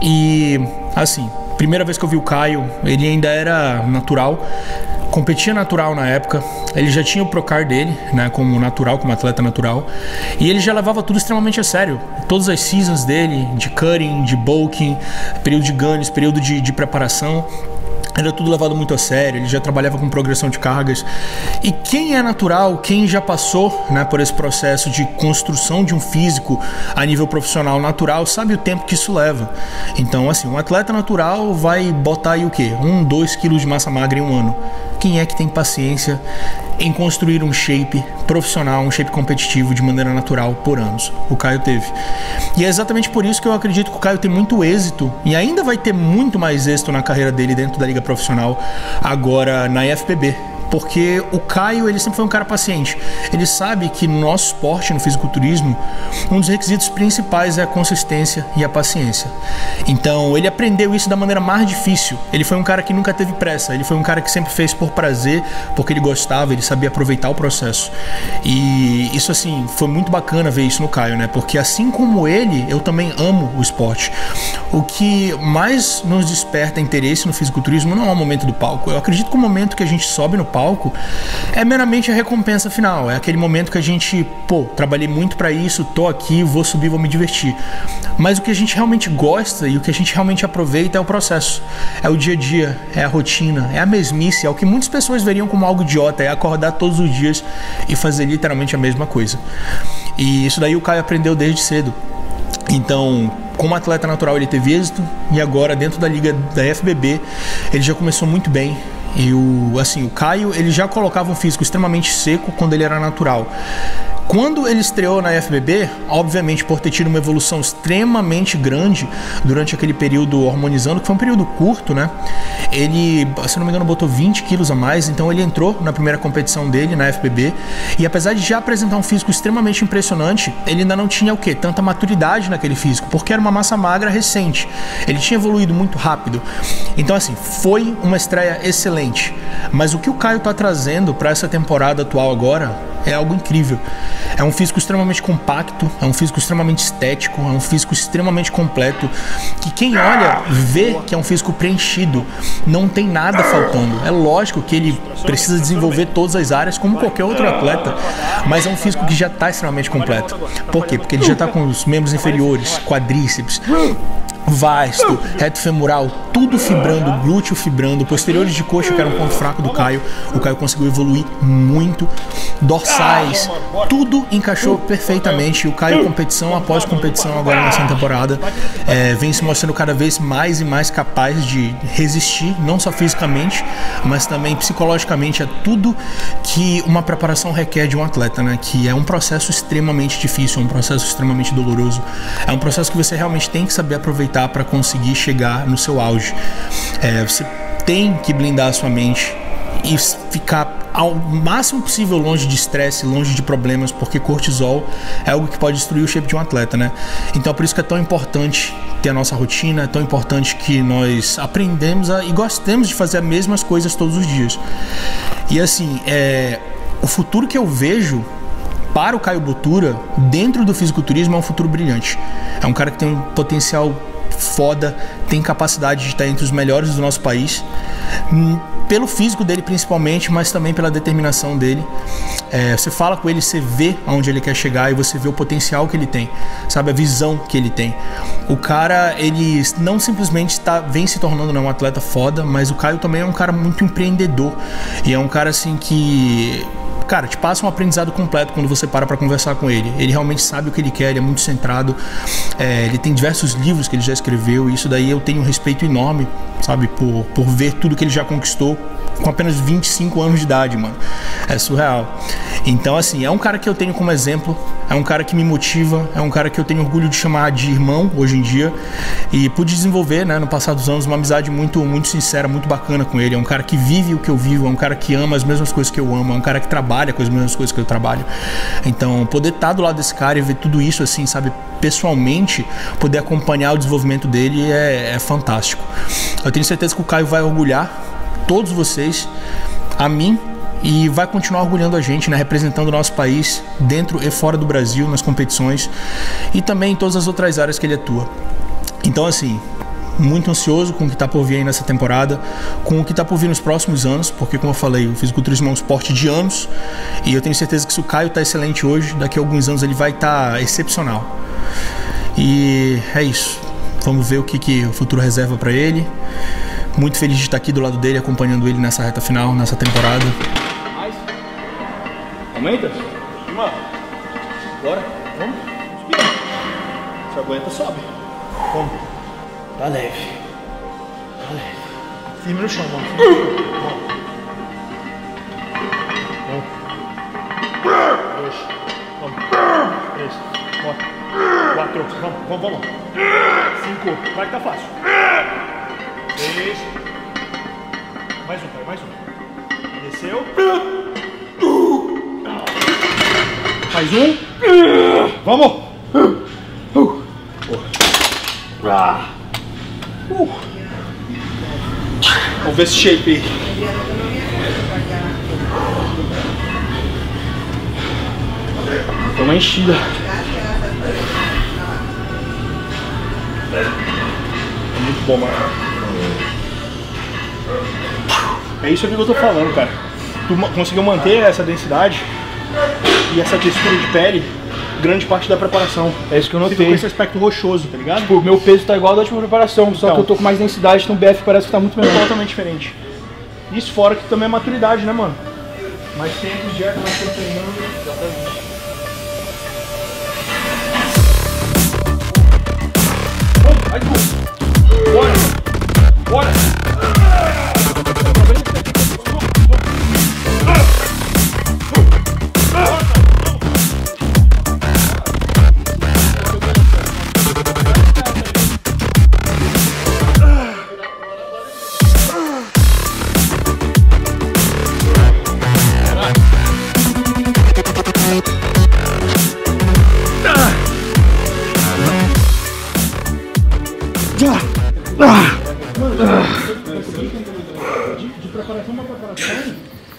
E assim, primeira vez que eu vi o Caio, ele ainda era natural, competia natural na época, ele já tinha o Procard dele, né, como natural, como atleta natural, e ele já levava tudo extremamente a sério. Todas as seasons dele, de cutting, de bulking, período de ganhos, período de, de preparação, era tudo levado muito a sério, ele já trabalhava com progressão de cargas. E quem é natural, quem já passou, né, por esse processo de construção de um físico a nível profissional natural, sabe o tempo que isso leva. Então, assim, um atleta natural vai botar aí o quê? Um, dois quilos de massa magra em um ano. Quem é que tem paciência em construir um shape profissional, um shape competitivo de maneira natural por anos? O Caio teve. E é exatamente por isso que eu acredito que o Caio tem muito êxito e ainda vai ter muito mais êxito na carreira dele dentro da liga profissional agora na I F B B. Porque o Caio, ele sempre foi um cara paciente. Ele sabe que no nosso esporte, no fisiculturismo, um dos requisitos principais é a consistência e a paciência. Então, ele aprendeu isso da maneira mais difícil. Ele foi um cara que nunca teve pressa. Ele foi um cara que sempre fez por prazer, porque ele gostava, ele sabia aproveitar o processo. E isso, assim, foi muito bacana ver isso no Caio, né? Porque assim como ele, eu também amo o esporte. O que mais nos desperta interesse no fisiculturismo não é o momento do palco. Eu acredito que o momento que a gente sobe no palco é meramente a recompensa final, é aquele momento que a gente, pô, trabalhei muito pra isso, tô aqui, vou subir, vou me divertir. Mas o que a gente realmente gosta e o que a gente realmente aproveita é o processo, é o dia a dia, é a rotina, é a mesmice, é o que muitas pessoas veriam como algo idiota, é acordar todos os dias e fazer literalmente a mesma coisa. E isso daí o Caio aprendeu desde cedo. Então, como atleta natural ele teve êxito, e agora dentro da liga da F B B ele já começou muito bem. E o, assim, o Caio, ele já colocava um físico extremamente seco quando ele era natural. Quando ele estreou na F B B, obviamente por ter tido uma evolução extremamente grande durante aquele período hormonizando, que foi um período curto, né? Ele, se não me engano, botou vinte quilos a mais, então ele entrou na primeira competição dele na F B B, e apesar de já apresentar um físico extremamente impressionante, ele ainda não tinha o quê? Tanta maturidade naquele físico, porque era uma massa magra recente. Ele tinha evoluído muito rápido. Então, assim, foi uma estreia excelente. Mas o que o Caio tá trazendo para essa temporada atual agora é algo incrível. É um físico extremamente compacto, é um físico extremamente estético, é um físico extremamente completo, que quem olha vê que é um físico preenchido, não tem nada faltando. É lógico que ele precisa desenvolver todas as áreas como qualquer outro atleta, mas é um físico que já está extremamente completo. Por quê? Porque ele já está com os membros inferiores, quadríceps, vasto, reto femoral, tudo fibrando, glúteo fibrando, posteriores de coxa, que era um ponto fraco do Caio. O Caio conseguiu evoluir muito, dorsais, tudo encaixou perfeitamente. O Caio, competição após competição agora nessa temporada, é, vem se mostrando cada vez mais e mais capaz de resistir, não só fisicamente, mas também psicologicamente, a tudo que uma preparação requer de um atleta, né? Que é um processo extremamente difícil, um processo extremamente doloroso, é um processo que você realmente tem que saber aproveitar para conseguir chegar no seu auge. É, você tem que blindar a sua mente e ficar ao máximo possível longe de estresse, longe de problemas, porque cortisol é algo que pode destruir o shape de um atleta, né? Então por isso que é tão importante ter a nossa rotina, é tão importante que nós aprendemos a, e gostemos de fazer as mesmas coisas todos os dias. E assim, é, o futuro que eu vejo para o Caio Botura dentro do fisiculturismo é um futuro brilhante. É um cara que tem um potencial foda, tem capacidade de estar entre os melhores do nosso país, pelo físico dele principalmente, mas também pela determinação dele. É, você fala com ele, você vê aonde ele quer chegar e você vê o potencial que ele tem, sabe, a visão que ele tem. O cara, ele não simplesmente tá, vem se tornando, né, um atleta foda, mas o Caio também é um cara muito empreendedor e é um cara assim que... Cara, te passa um aprendizado completo quando você para pra conversar com ele. Ele realmente sabe o que ele quer, ele é muito centrado. É, ele tem diversos livros que ele já escreveu. E isso daí eu tenho um respeito enorme, sabe? Por, por ver tudo que ele já conquistou com apenas vinte e cinco anos de idade, mano. É surreal. Então, assim, é um cara que eu tenho como exemplo. É um cara que me motiva. É um cara que eu tenho orgulho de chamar de irmão hoje em dia. E pude desenvolver, né, no passar dos anos, uma amizade muito, muito sincera, muito bacana com ele. É um cara que vive o que eu vivo. É um cara que ama as mesmas coisas que eu amo. É um cara que trabalha com as mesmas coisas que eu trabalho. Então, poder estar do lado desse cara e ver tudo isso, assim, sabe, pessoalmente, poder acompanhar o desenvolvimento dele é, é fantástico. Eu tenho certeza que o Caio vai orgulhar todos vocês, a mim, e vai continuar orgulhando a gente, né, representando o nosso país dentro e fora do Brasil, nas competições e também em todas as outras áreas que ele atua. Então, assim, muito ansioso com o que está por vir aí nessa temporada, com o que está por vir nos próximos anos, porque, como eu falei, o fisiculturismo é um esporte de anos e eu tenho certeza que se o Caio está excelente hoje, daqui a alguns anos ele vai estar tá excepcional. E é isso. Vamos ver o que, que o futuro reserva para ele. Muito feliz de estar aqui do lado dele, acompanhando ele nessa reta final, nessa temporada. Mais. Aumenta. Uma. Bora. Vamos. Subir. Se aguenta, sobe. Vamos. Tá leve. Tá leve. Firme no chão, vamos. Firme no chão. Vamos. Um. Dois. Vamos. Três. Bora. Quatro. Vamos, vamos, vamos. Cinco. Vai que tá fácil. Seis. Mais um, pai, mais um. Desceu. Mais um. Vamos. Uh. Vamos ver esse shape aí. Dá uma enchida. É muito bom, mano. É isso que eu tô falando, cara. Tu conseguiu manter essa densidade e essa textura de pele grande parte da preparação. É isso que eu notei. Fica com esse aspecto rochoso, tá ligado? Tipo, o meu peso tá igual da última preparação, só então, que eu tô com mais densidade, então o B F parece que tá muito menos, totalmente diferente. Isso fora que também é maturidade, né, mano? Mais tempo de dieta, mais tempo treinando. Exatamente. Vai, tu! Bora! Bora! De preparação para preparação.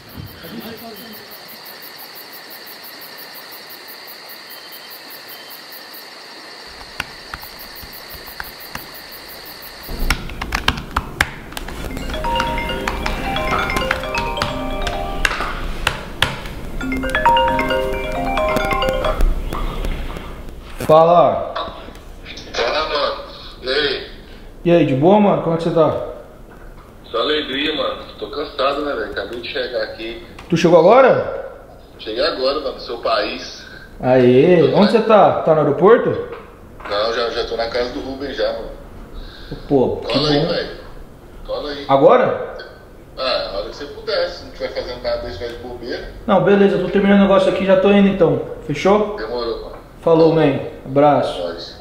Fala. Fala, mano. E aí? E aí, de boa, mano? Como é que você tá? Só alegria, mano. Tô cansado, né, velho? Acabei de chegar aqui. Tu chegou agora? Cheguei agora, mano, do seu país. Aê, onde você tá? Tá no aeroporto? Não, já, já tô na casa do Rubem já, mano. Pô, que Cola aí, bom. velho. Cola aí. Agora? Ah, a hora que você puder. Se não estiver fazendo nada, deixa de bobeira. Não, beleza, eu tô terminando o negócio aqui, já tô indo então. Fechou? Demorou, mano. Falou, man. Abraço. Nós.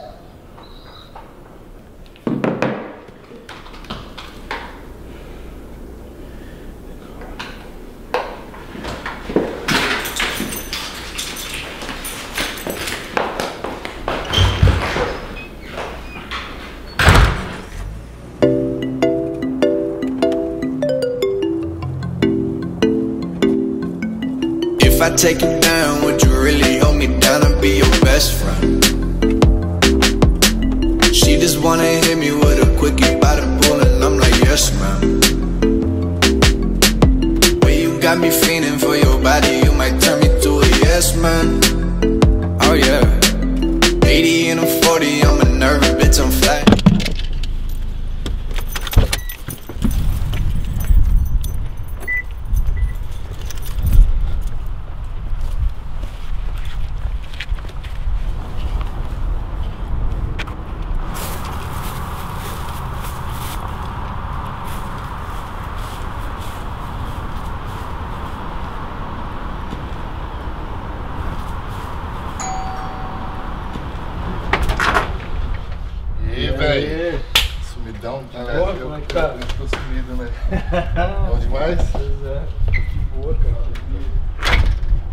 I take you down, would you really hold me down and be your best friend? She just wanna hit me with a quickie by the pool, and I'm like, yes, ma'am. Well, you got me feeling for your body, you might turn me to a yes, man. Oh yeah, eighty and a forty, I'm a nervous bitch, I'm flat. Sumidão, tá, né? Eu, como é que tá? Eu tô sumido, né? Bom demais? Pois é, que boa, cara.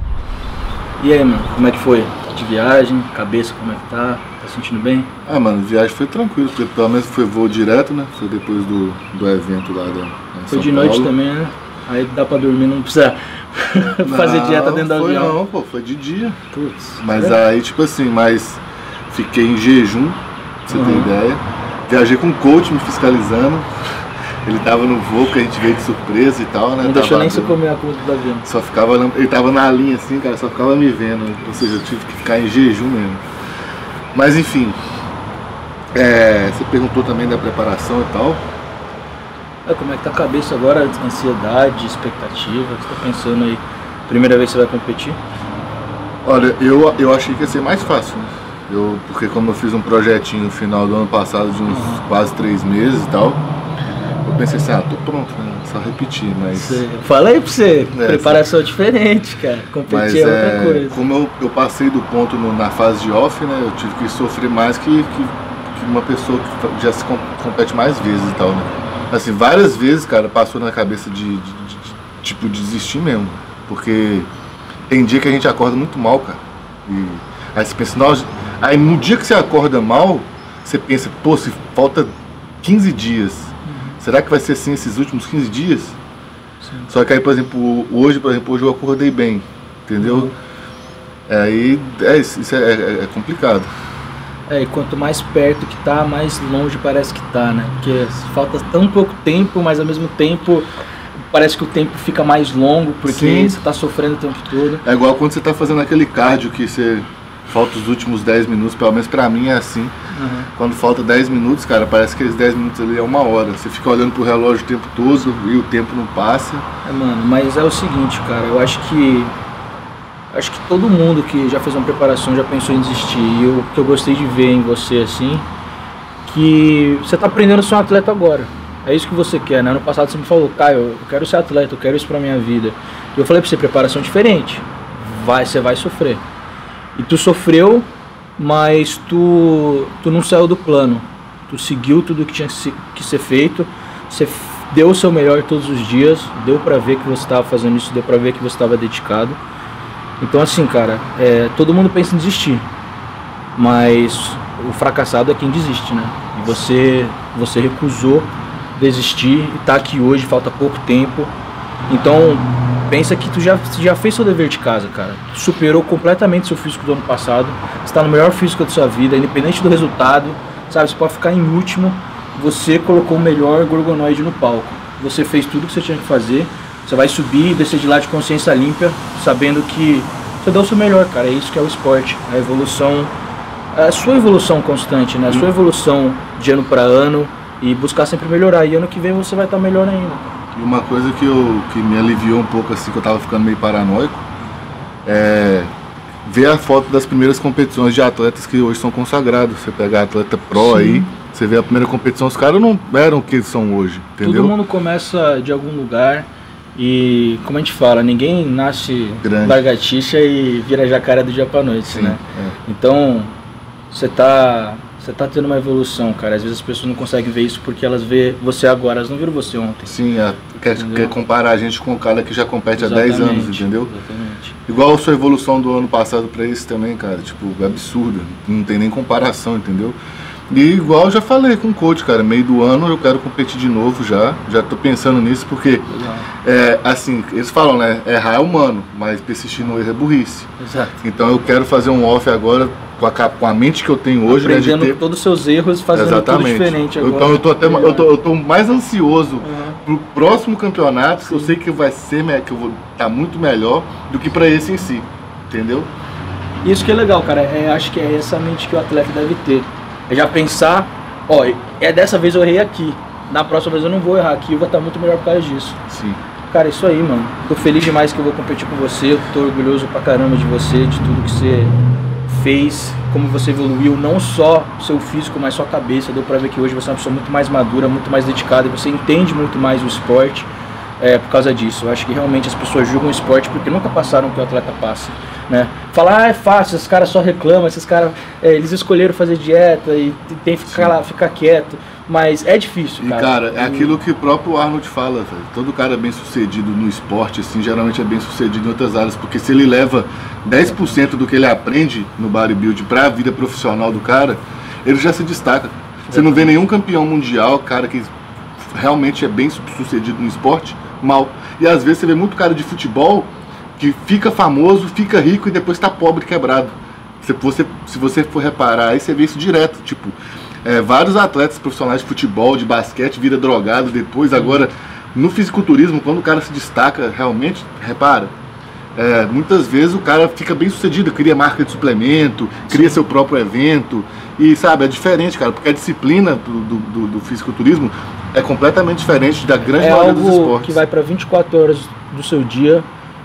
E aí, mano, como é que foi? De viagem, cabeça, como é que tá? Tá sentindo bem? Ah, mano, a viagem foi tranquilo, porque pelo menos foi voo direto, né? Foi depois do, do evento lá da, em Foi São de noite Paulo. também, né? Aí dá pra dormir, não precisa fazer Não, dieta dentro do foi avião. Não, pô, foi de dia. Putz, Mas é? aí, tipo assim, mas fiquei em jejum, pra você Uhum. ter ideia. Viajei com um coach me fiscalizando. Ele tava no voo que a gente veio de surpresa e tal, né? Não deixou Tava nem você dando- comer a comida do avião. Só ficava, na- ele tava na linha assim, cara, só ficava me vendo. Ou seja, eu tive que ficar em jejum mesmo. Mas enfim, é, você perguntou também da preparação e tal. É, como é que tá a cabeça agora? Ansiedade, expectativa? O que você tá pensando aí? Primeira vez que você vai competir? Olha, eu, eu achei que ia ser mais fácil, né? Eu, porque como eu fiz um projetinho no final do ano passado de uns quase três meses e tal, eu pensei assim, ah, tô pronto, né? Só repetir, mas... Você... Falei pra você, É, preparação diferente, cara. Competir Mas é outra é, coisa. como eu, eu passei do ponto no- na fase de off, né? Eu tive que sofrer mais que, que, que uma pessoa que fa- já se com- compete mais vezes e tal, né? Assim, várias vezes, cara, passou na cabeça de, de- de- de, tipo, de desistir mesmo. Porque tem dia que a gente acorda muito mal, cara. E aí você pensa, nossa, aí no dia que você acorda mal, você pensa, pô, se falta quinze dias, será que vai ser assim esses últimos quinze dias? Sim. Só que aí, por exemplo, hoje, por exemplo, hoje eu acordei bem, entendeu? Uhum. Aí é, isso isso é, é- é complicado. É, e quanto mais perto que tá, mais longe parece que tá, né? Porque falta tão pouco tempo, mas ao mesmo tempo parece que o tempo fica mais longo, porque Sim. você tá sofrendo o tempo todo. É igual quando você tá fazendo aquele cardio que você falta os últimos dez minutos, pelo menos pra mim é assim. Uhum. Quando falta dez minutos, cara, parece que aqueles dez minutos ali é uma hora. Você fica olhando pro relógio o tempo todo e o tempo não passa. É, mano, mas é o seguinte, cara, eu acho que acho que todo mundo que já fez uma preparação já pensou em desistir. E o que eu gostei de ver em você assim, que você tá aprendendo a ser um atleta agora. É isso que você quer, né? Ano passado você me falou, Caio, eu quero ser atleta, eu quero isso pra minha vida. E eu falei pra você, preparação diferente. Vai, você vai sofrer. E tu sofreu, mas tu, tu não saiu do plano. Tu seguiu tudo que tinha que se- que ser feito. Você f- deu o seu melhor todos os dias. Deu pra ver que você estava fazendo isso, deu pra ver que você estava dedicado. Então assim, cara, é, todo mundo pensa em desistir. Mas o fracassado é quem desiste, né? E você, você recusou desistir e tá aqui hoje, falta pouco tempo. Então, pensa que tu já, já fez seu dever de casa, cara. Tu superou completamente seu físico do ano passado. Você tá no melhor físico da sua vida, independente do resultado. Sabe, você pode ficar em último. Você colocou o melhor gorgonoide no palco. Você fez tudo que você tinha que fazer. Você vai subir e descer de lá de consciência limpa, sabendo que você deu o seu melhor, cara. É isso que é o esporte. A evolução, a sua evolução constante, né? A sua evolução de ano para ano e buscar sempre melhorar. E ano que vem você vai estar melhor ainda. E uma coisa que, eu, que me aliviou um pouco, assim, que eu tava ficando meio paranoico, é ver a foto das primeiras competições de atletas que hoje são consagrados. Você pegar atleta pro Sim. aí, você vê a primeira competição, os caras não eram o que eles são hoje, entendeu? Todo mundo começa de algum lugar e, como a gente fala, ninguém nasce Grande. lagartixa e vira jacaré do dia pra noite, Sim, né? é. Então, você tá, você tá tendo uma evolução, cara. Às vezes as pessoas não conseguem ver isso porque elas vê você agora, elas não viram você ontem. Sim, é, quer, quer comparar a gente com o cara que já compete há dez Exatamente, anos, entendeu? Exatamente. Igual a sua evolução do ano passado pra esse também, cara, tipo, é absurda. Não tem nem comparação, entendeu? E igual eu já falei com o coach, cara, meio do ano eu quero competir de novo já, já tô pensando nisso porque, é, assim, eles falam, né, errar é humano, mas persistir no erro é burrice. Exato. Então eu quero fazer um off agora com a, com a mente que eu tenho hoje, aprendendo né, de ter... todos os seus erros, fazendo Exatamente. tudo diferente agora. Então eu tô, até, eu tô, eu tô mais ansioso Uhum. pro próximo campeonato, que eu sei que vai ser, que eu vou estar muito melhor do que pra esse em si, entendeu? Isso que é legal, cara, é, acho que é essa mente que o atleta deve ter. É já pensar, ó, é dessa vez eu errei aqui, na próxima vez eu não vou errar aqui, eu vou estar muito melhor por causa disso. Sim. Cara, isso aí, mano. Tô feliz demais que eu vou competir com você, tô orgulhoso pra caramba de você, de tudo que você fez, como você evoluiu, não só seu físico, mas sua cabeça. Deu pra ver que hoje você é uma pessoa muito mais madura, muito mais dedicada, e você entende muito mais o esporte é, por causa disso. Eu acho que realmente as pessoas julgam o esporte porque nunca passaram o que o atleta passa. Né? Falar, ah, é fácil, esses caras só reclamam, esses caras, é, eles escolheram fazer dieta e tem que ficar lá, ficar quieto, mas é difícil, cara. E cara, é aquilo que o próprio Arnold fala, velho. Todo cara bem sucedido no esporte, assim, geralmente é bem sucedido em outras áreas, porque se ele leva dez por cento do que ele aprende no bodybuilding pra vida profissional do cara, ele já se destaca. Você não vê nenhum campeão mundial, cara que realmente é bem sucedido no esporte, mal. E às vezes você vê muito cara de futebol que fica famoso, fica rico e depois tá pobre, quebrado. Se você, se você for reparar, aí você vê isso direto, tipo, é, vários atletas profissionais de futebol, de basquete, vira drogado depois. Agora, no fisiculturismo, quando o cara se destaca realmente, repara, é, muitas vezes o cara fica bem sucedido, cria marca de suplemento, cria seu próprio evento, e sabe, é diferente, cara, porque a disciplina do, do, do, do fisiculturismo é completamente diferente da grande é maioria dos algo esportes. Que vai para vinte e quatro horas do seu dia,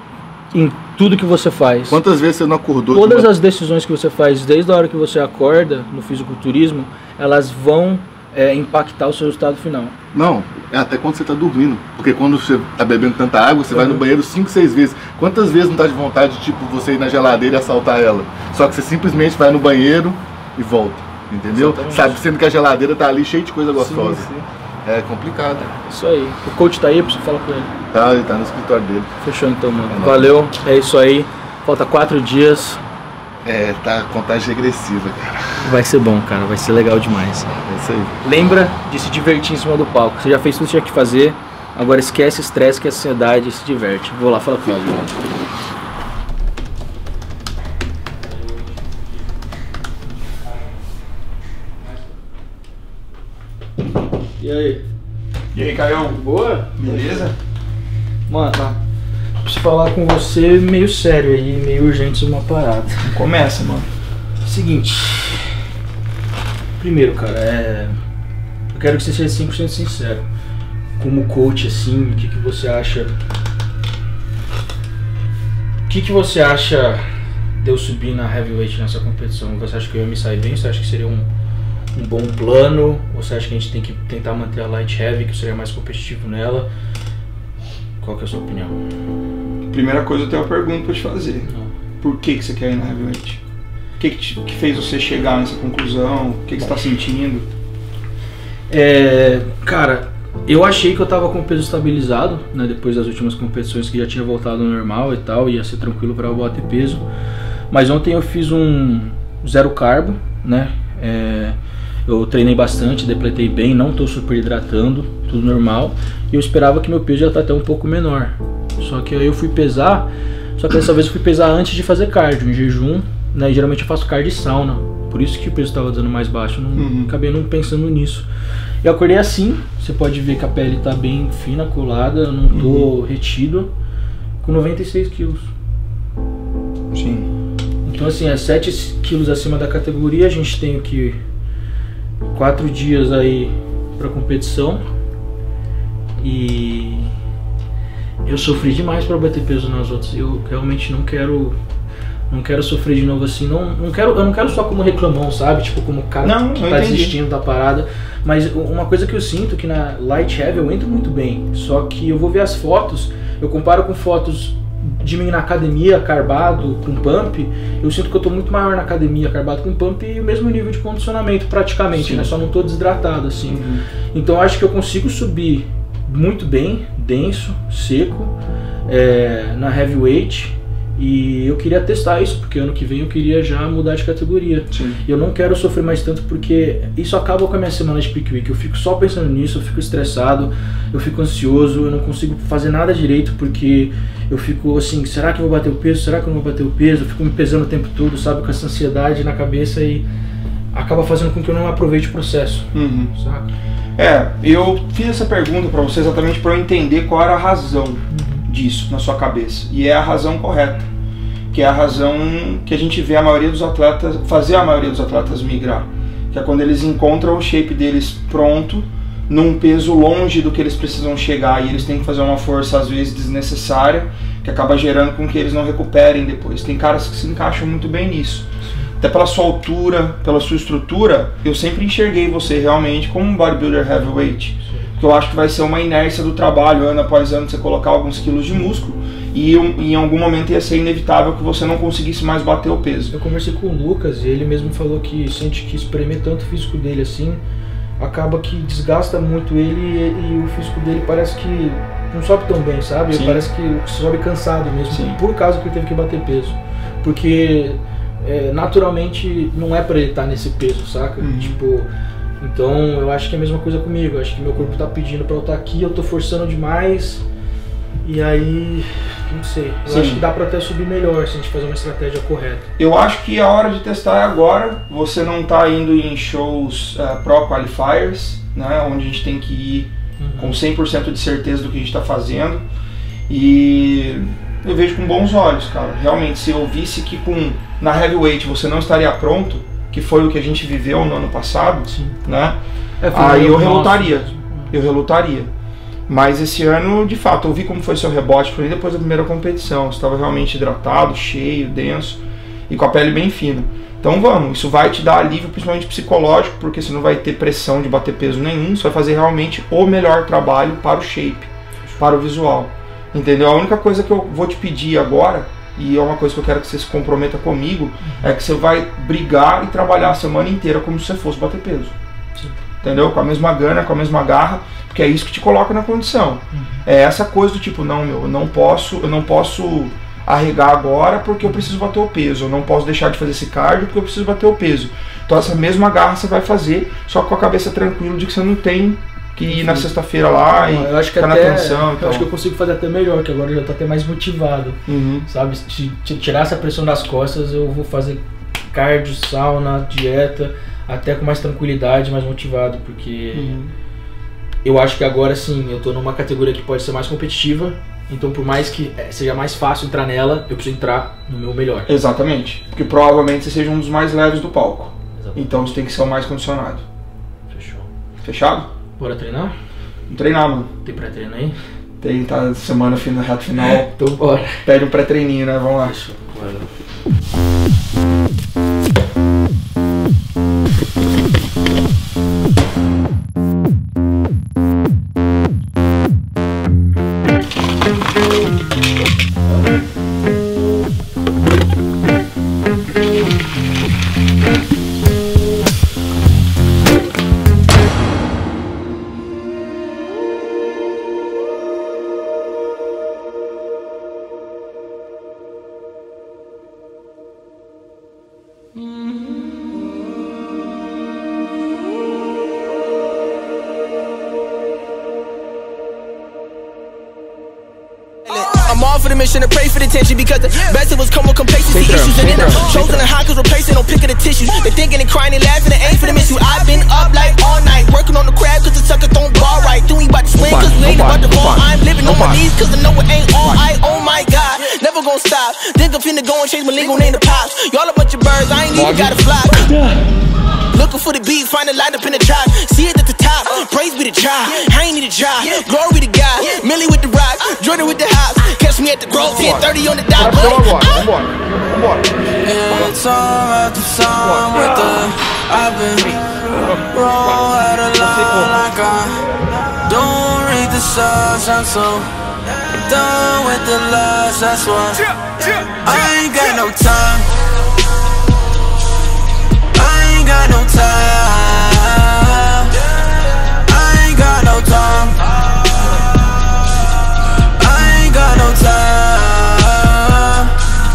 em tudo que você faz. Quantas vezes você não acordou? Todas as decisões que você faz, desde a hora que você acorda no fisiculturismo, elas vão é, impactar o seu resultado final. Não, é até quando você está dormindo. Porque quando você está bebendo tanta água, você uhum. vai no banheiro cinco, seis vezes. Quantas vezes não está de vontade, tipo, você ir na geladeira e assaltar ela? Só que você simplesmente vai no banheiro e volta, entendeu? Exatamente. Sabe, sendo que a geladeira tá ali cheia de coisa gostosa. Sim, sim. É complicado. Isso aí. O coach tá aí pra você falar com ele? Tá, ele tá no escritório dele. Fechou então, mano. É Valeu, é isso aí. Falta quatro dias. É, tá contagem regressiva, cara. Vai ser bom, cara. Vai ser legal demais. É isso aí. Lembra de se divertir em cima do palco. Você já fez tudo que tinha que fazer. Agora esquece o estresse, que a ansiedade e se diverte. Vou lá falar com ele. E aí? E aí, Caião? Boa? Beleza? Mano, tá. Preciso falar com você meio sério aí, meio urgente uma parada. Começa, mano. Seguinte. Primeiro, cara, é... eu quero que você seja cem por cento sincero. Como coach, assim, o que, que você acha... O que, que você acha de eu subir na heavyweight nessa competição? Você acha que eu ia me sair bem? Você acha que seria um... um bom plano? Ou você acha que a gente tem que tentar manter a light heavy, que seria mais competitivo nela? Qual que é a sua opinião? Primeira coisa, eu tenho uma pergunta pra te fazer. Não. Por que, que você quer ir na heavyweight? O que, que, te, que fez você chegar nessa conclusão? O que, que você tá sentindo? É, cara, eu achei que eu tava com o peso estabilizado, né? Depois das últimas competições, que já tinha voltado ao normal e tal, ia ser tranquilo pra eu bater peso. Mas ontem eu fiz um zero carbo, né? É, eu treinei bastante, depletei bem, não estou super hidratando, tudo normal. E eu esperava que meu peso já tá até um pouco menor. Só que aí eu fui pesar, só que dessa vez eu fui pesar antes de fazer cardio, em jejum, né? E geralmente eu faço cardio e sauna, por isso que o peso estava dando mais baixo, eu não, uhum. acabei não pensando nisso. Eu acordei assim, você pode ver que a pele tá bem fina, colada, eu não tô uhum. retido, com noventa e seis quilos. Sim. Então assim, é sete quilos acima da categoria, a gente tem o que quatro dias aí pra competição e eu sofri demais pra bater peso nas outras. Eu realmente não quero não quero sofrer de novo assim, não, não quero, eu não quero só como reclamão, sabe? Tipo, como cara não, que tá entendi. desistindo da parada. Mas uma coisa que eu sinto que na light heavy eu entro muito bem, só que eu vou ver as fotos, eu comparo com fotos de mim na academia, carbado, com pump, eu sinto que eu tô muito maior na academia, carbado com pump, e o mesmo nível de condicionamento praticamente, Sim. né? Só não tô desidratado assim. Uhum. Então eu acho que eu consigo subir muito bem, denso, seco, é, na heavyweight, E eu queria testar isso, porque ano que vem eu queria já mudar de categoria. Sim. E eu não quero sofrer mais tanto, porque isso acaba com a minha semana de Peak Week. Eu fico só pensando nisso, eu fico estressado, eu fico ansioso, eu não consigo fazer nada direito, porque eu fico assim, será que eu vou bater o peso? Será que eu não vou bater o peso? Eu fico me pesando o tempo todo, sabe, com essa ansiedade na cabeça e acaba fazendo com que eu não aproveite o processo. Uhum. Saca? É, eu fiz essa pergunta pra você exatamente pra eu entender qual era a razão disso na sua cabeça. E é a razão correta, que é a razão que a gente vê a maioria dos atletas, fazer a maioria dos atletas migrar, que é quando eles encontram o shape deles pronto, num peso longe do que eles precisam chegar, e eles têm que fazer uma força às vezes desnecessária, que acaba gerando com que eles não recuperem depois. Tem caras que se encaixam muito bem nisso. Até pela sua altura, pela sua estrutura, eu sempre enxerguei você realmente como um bodybuilder heavyweight. Porque eu acho que vai ser uma inércia do trabalho, ano após ano, você colocar alguns quilos de músculo, e em algum momento ia ser inevitável que você não conseguisse mais bater o peso. Eu conversei com o Lucas e ele mesmo falou que sente que espremer tanto o físico dele assim, acaba que desgasta muito ele e, e o físico dele parece que não sobe tão bem, sabe? Sim. Parece que sobe cansado mesmo, Sim. por causa que ele teve que bater peso. Porque é, naturalmente não é pra ele estar nesse peso, saca? Uhum. Tipo, então eu acho que é a mesma coisa comigo. Eu acho que meu corpo tá pedindo pra eu estar aqui, eu tô forçando demais. E aí, não sei, eu Sim. acho que dá pra até subir melhor se a gente fazer uma estratégia correta. Eu acho que a hora de testar é agora. Você não tá indo em shows uh, Pro Qualifiers, né, onde a gente tem que ir uhum. com cem por cento de certeza do que a gente tá fazendo. E eu vejo com bons olhos, cara. Realmente, se eu visse que com, na heavyweight você não estaria pronto, que foi o que a gente viveu no ano passado, Sim. né, é, aí eu relutaria. Eu relutaria. Mas esse ano, de fato, eu vi como foi seu rebote para mim depois da primeira competição. Você estava realmente hidratado, cheio, denso e com a pele bem fina. Então vamos, isso vai te dar alívio, principalmente psicológico, porque você não vai ter pressão de bater peso nenhum. Você vai fazer realmente o melhor trabalho para o shape, para o visual. Entendeu? A única coisa que eu vou te pedir agora, e é uma coisa que eu quero que você se comprometa comigo, é que você vai brigar e trabalhar a semana inteira como se você fosse bater peso. Sim. Entendeu? Com a mesma gana, com a mesma garra, porque é isso que te coloca na condição. Uhum. É essa coisa do tipo, não, meu, eu não posso, eu não posso arregar agora porque eu preciso bater o peso, eu não posso deixar de fazer esse cardio porque eu preciso bater o peso. Então essa mesma garra você vai fazer, só com a cabeça tranquila de que você não tem que ir na sexta-feira lá e eu acho que ficar até, na tensão. Eu então. acho que eu consigo fazer até melhor, que agora eu já tô até mais motivado. Uhum. Sabe? Se tirar essa pressão das costas, eu vou fazer cardio, sauna, dieta, até com mais tranquilidade, mais motivado, porque uhum. eu acho que agora sim, eu tô numa categoria que pode ser mais competitiva, então por mais que seja mais fácil entrar nela, eu preciso entrar no meu melhor. Exatamente, porque provavelmente você seja um dos mais leves do palco. Exatamente. Então você tem que ser o mais condicionado. Fechou. Fechado? Bora treinar? Vamos treinar, mano. Tem pré-treino aí? Tem, tá semana final, reto final. Então bora. Pede um pré-treininho, né? Vamos lá. Fechou. Bora. I'm all for the mission to pray for the tension because the best of us come with complacency issues and then the chosen the hawkers replacing no pick of the tissues. They thinking and crying and laughing and ain't for the miss you. I've been up like all night working on the crab cause the sucker don't ball right. Doing about to swing cause we ain't about to fall. I'm living on my knees cause I know it ain't all I. Oh my god, never gonna stop. Think I'm finna go and change my legal name to Pops. Y'all a bunch of birds, I ain't even got a fly. Looking for the beat, find a line up in the drop. See it at the top, praise be the job. I ain't need a job, glory to God. Millie with the rock, Jordan with the house. Catch me at the Grove, ten thirty on the dot. Yeah, time after time with the I've been roll out alone like I don't read the signs. I'm so done with the lies, that's why I ain't got no time. I ain't got no time. I ain't got no time. I ain't got no time.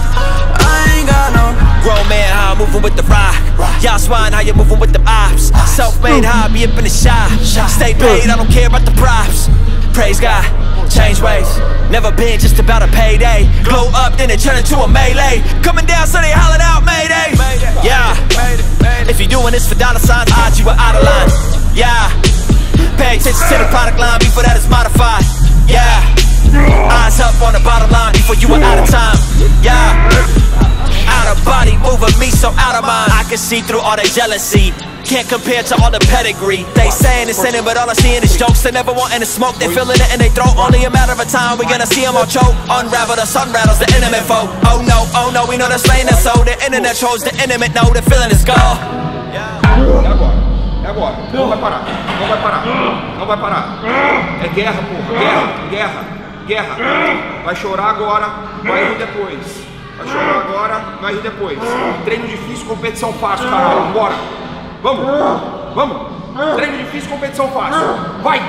with the rock. Y'all swine, how you moving with the ops? Self-made hobby up in the shop. Stay paid, I don't care about the props. Praise God, change ways. Never been just about a payday. Glow up, then it turn into a melee. Coming down, so they hollering out Mayday. Yeah, if you're doing this for dollar signs, odds you are out of line. Yeah, pay attention to the product line before that is modified. Yeah, eyes up on the bottom line before you are out of time. Yeah, out of body moving me so out of mind. I can see through all that jealousy. Can't compare to all the pedigree. They saying it's sinning, but all I seeing is jokes. They never want any smoke, they feeling it in their throat. Only a matter of time, we gonna see them all choke. Unravel the sun rattles, the intimate foe. Oh no, oh no, we know they're slaying us. So the internet trolls, the intimate know the feeling is gone. É agora, é agora. Não vai parar, não vai parar, não vai parar. É guerra, porra, guerra, guerra, guerra. Vai chorar agora, vai rir depois. Vai chorar agora, vai rir depois. Treino difícil, competição fácil, caralho, bora. Vamos, vamos, treino difícil, competição fácil, vai!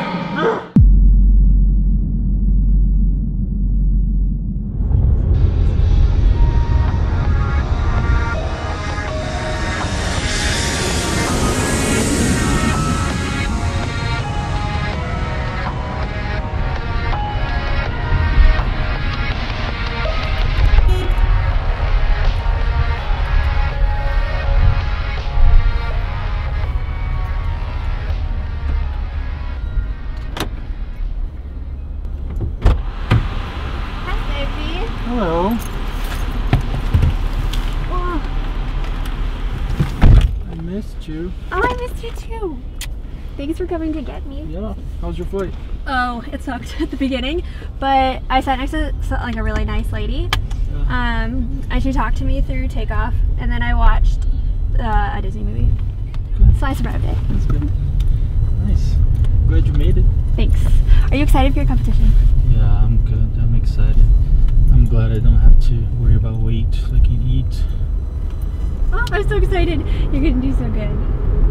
Hello. Oh. I missed you. Oh, I missed you too. Thanks for coming to get me. Yeah. How's your flight? Oh, it sucked at the beginning, but I sat next to like a really nice lady. Yeah. Um, and she talked to me through takeoff, and then I watched uh, a Disney movie. Good. So I survived it. That's good. Nice. Glad you made it. Thanks. Are you excited for your competition? Yeah, I'm good. I'm excited. I'm glad I don't have to worry about weight so I can eat. Oh, I'm so excited. You're gonna do so good.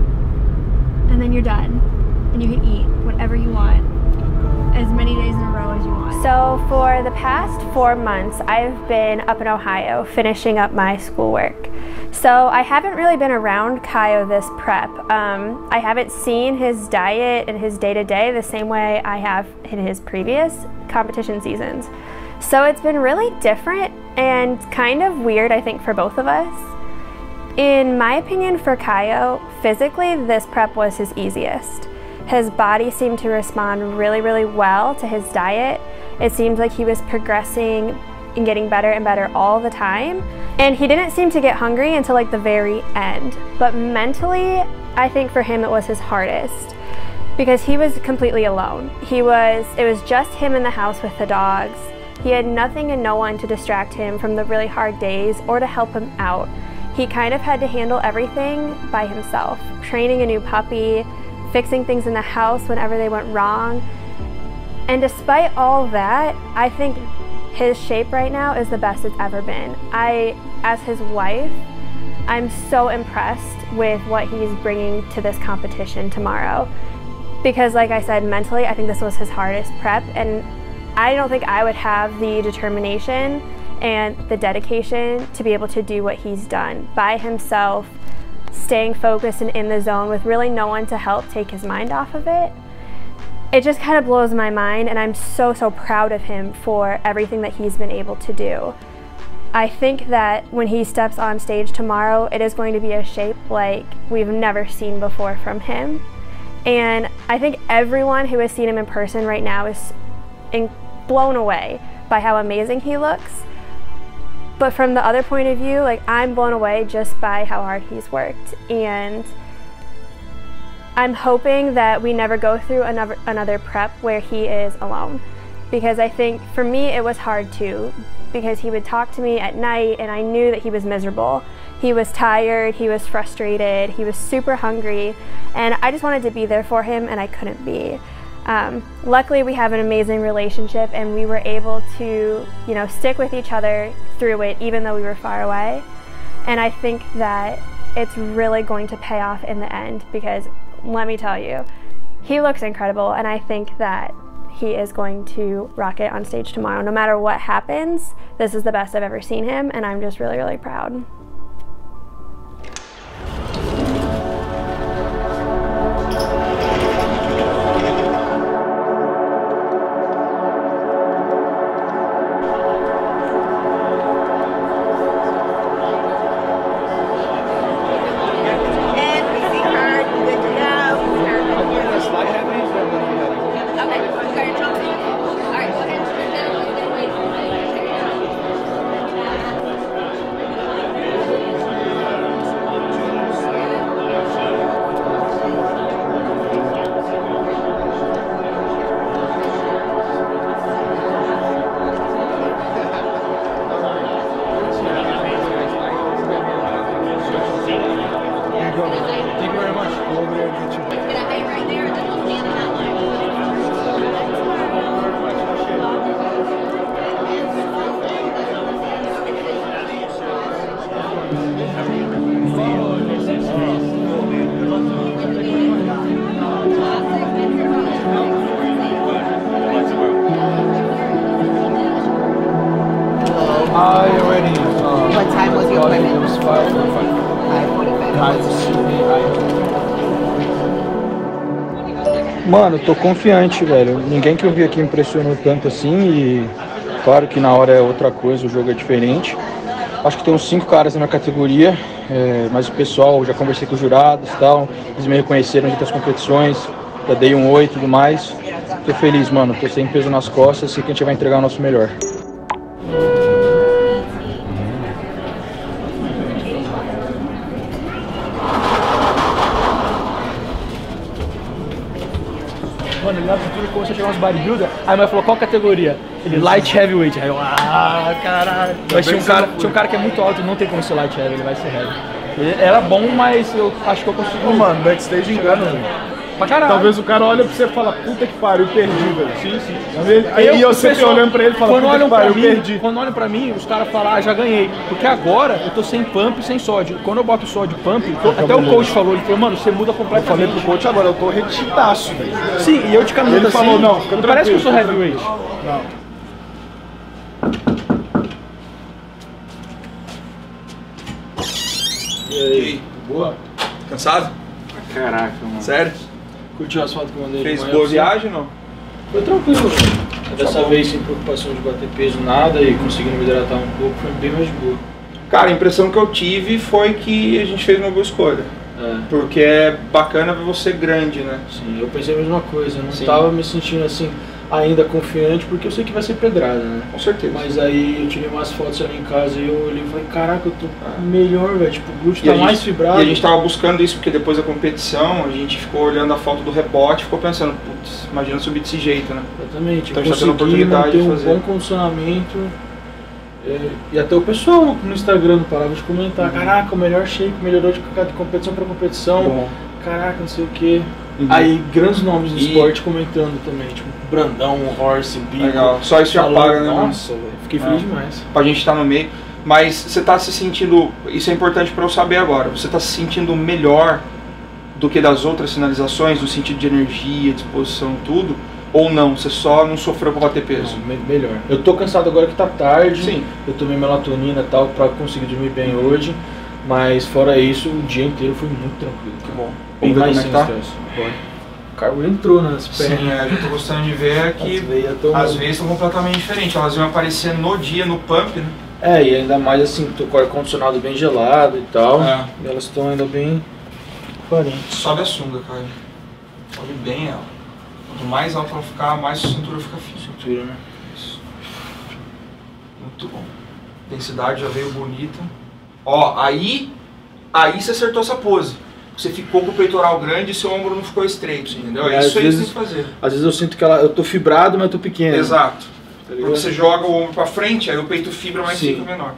And then you're done. And you can eat whatever you want. As many days in a row as you want. So for the past four months, I've been up in Ohio finishing up my schoolwork. So I haven't really been around Kaio this prep. Um, I haven't seen his diet and his day-to-day the same way I have in his previous competition seasons. So it's been really different and kind of weird, I think, for both of us. In my opinion, for Kaio, physically, this prep was his easiest. His body seemed to respond really, really well to his diet. It seemed like he was progressing and getting better and better all the time. And he didn't seem to get hungry until like the very end. But mentally, I think for him it was his hardest because he was completely alone. He was, it was just him in the house with the dogs. He had nothing and no one to distract him from the really hard days or to help him out. He kind of had to handle everything by himself, training a new puppy, fixing things in the house whenever they went wrong. And despite all that, I think his shape right now is the best it's ever been. I, as his wife, I'm so impressed with what he's bringing to this competition tomorrow. Because like I said, mentally, I think this was his hardest prep, and I don't think I would have the determination and the dedication to be able to do what he's done by himself, staying focused and in the zone with really no one to help take his mind off of it. It just kind of blows my mind, and I'm so, so proud of him for everything that he's been able to do. I think that when he steps on stage tomorrow, it is going to be a shape like we've never seen before from him. And I think everyone who has seen him in person right now is in blown away by how amazing he looks. But from the other point of view, like, I'm blown away just by how hard he's worked. And I'm hoping that we never go through another, another prep where he is alone. Because I think for me it was hard too, because he would talk to me at night and I knew that he was miserable. He was tired, he was frustrated, he was super hungry, and I just wanted to be there for him, and I couldn't be. Um, luckily, we have an amazing relationship, and we were able to, you know, stick with each other through it, even though we were far away. And I think that it's really going to pay off in the end, because let me tell you, he looks incredible, and I think that he is going to rock it on stage tomorrow. No matter what happens, this is the best I've ever seen him, and I'm just really, really proud. Mano, tô confiante, velho. Ninguém que eu vi aqui impressionou tanto assim e claro que na hora é outra coisa, o jogo é diferente. Acho que tem uns cinco caras na minha categoria, é, mas o pessoal, já conversei com os jurados e tal, eles me reconheceram de outras competições, já dei um oi e tudo mais. Tô feliz, mano, tô sem peso nas costas, sei que a gente vai entregar o nosso melhor. Mano, ele na futuro começou a chegar uns bodybuilder, aí a mãe falou, qual categoria? Ele, light heavyweight. Aí eu, ah, caralho. Mas tinha um, cara, tinha um cara que é muito alto, não tem como ser light heavy, ele vai ser heavy. Ele era bom, mas eu acho que eu consigo... Mano, backstage engana, velho. Pra caralho. Talvez o cara olhe pra você e fala, puta que pariu, perdi, velho. Sim, sim. Aí, aí eu sempre olhando pra ele e falo, quando puta olham que pariu, pra eu mim, perdi. Quando olham pra mim, os caras falam, ah, já ganhei. Porque agora eu tô sem pump e sem sódio. Quando eu boto sódio e pump, até o coach falou, ele falou, mano, você muda completamente. Eu falei pro coach agora, eu tô retidaço, velho. Sim, e eu de camiseta ele assim, falou, não, fica tranquilo. Parece que eu sou heavyweight. Não. E aí? Boa? Cansado? Caraca, mano. Sério? Curtiu as fotos que eu mandei? Fez boa viagem ou não? Foi tranquilo. Dessa vez sem preocupação de bater peso, nada, e conseguindo me hidratar um pouco, foi bem mais de boa. Cara, a impressão que eu tive foi que a gente fez uma boa escolha. É. Porque é bacana ver você grande, né? Sim, eu pensei a mesma coisa, eu não Sim. tava me sentindo assim, ainda confiante, porque eu sei que vai ser pedrada, né? Com certeza. Mas aí eu tirei umas fotos ali em casa e eu olhei e falei, caraca, eu tô melhor, velho, tipo, o glúteo E tá a gente- mais fibrado. E a gente tava buscando isso porque depois da competição a gente ficou olhando a foto do rebote e ficou pensando, putz, imagina subir desse jeito, né? Exatamente, Então a eu gente tá tendo consegui oportunidade manter de um fazer. bom condicionamento. É, e até o pessoal no, no Instagram não parava de comentar, caraca, o melhor shape melhorou de cada competição para competição, Bom. caraca, não sei o que. Uhum. Aí grandes nomes do E- esporte comentando também, tipo Brandão, Horse, Bico. Legal. Só isso já falando, paga, né, mano? Nossa, velho, fiquei feliz É. demais. Pra gente estar no meio. Mas você tá se sentindo, isso é importante pra eu saber agora, você tá se sentindo melhor do que das outras sinalizações, no sentido de energia, disposição, tudo? Ou não? Você só não sofreu pra bater peso? Não, me- melhor. Eu tô cansado agora que tá tarde, Sim. eu tomei melatonina e tal pra conseguir dormir bem hoje, mas fora isso, o dia inteiro foi muito tranquilo. Que bom. Bem Vamos ver mais como é que tá? sem estresse. Bora. O carro entrou nas Sim, pernas. é, eu tô gostando de ver que As veias tão- as veias estão completamente diferentes. Elas iam aparecer no dia, no pump, né? É, e ainda mais assim, tô com o ar-condicionado bem gelado e tal. É. E elas estão ainda bem diferentes. Sobe a sunga, cara. Sobe bem ela. Quanto mais alto ela ficar, mais a cintura fica fina. Cintura, né? Isso. Muito bom. Densidade já veio bonita. Ó, aí, aí você acertou essa pose. Você ficou com o peitoral grande e seu ombro não ficou estreito, entendeu? É Às isso aí que você tem vezes- que fazer. Às vezes eu sinto que ela, eu tô fibrado, mas tô pequeno. Exato. Tá ligado? Porque você joga o ombro pra frente, aí o peito fibra, mas Sim. fica menor.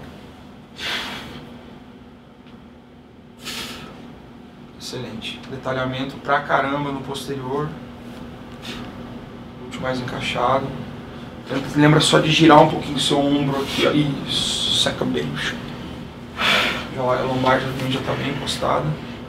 Excelente. Detalhamento pra caramba no posterior. Muito mais encaixado. Lembra só de girar um pouquinho o seu ombro aqui, ó. Isso, seca bem o chão. Já a lombar já, também já tá bem encostada.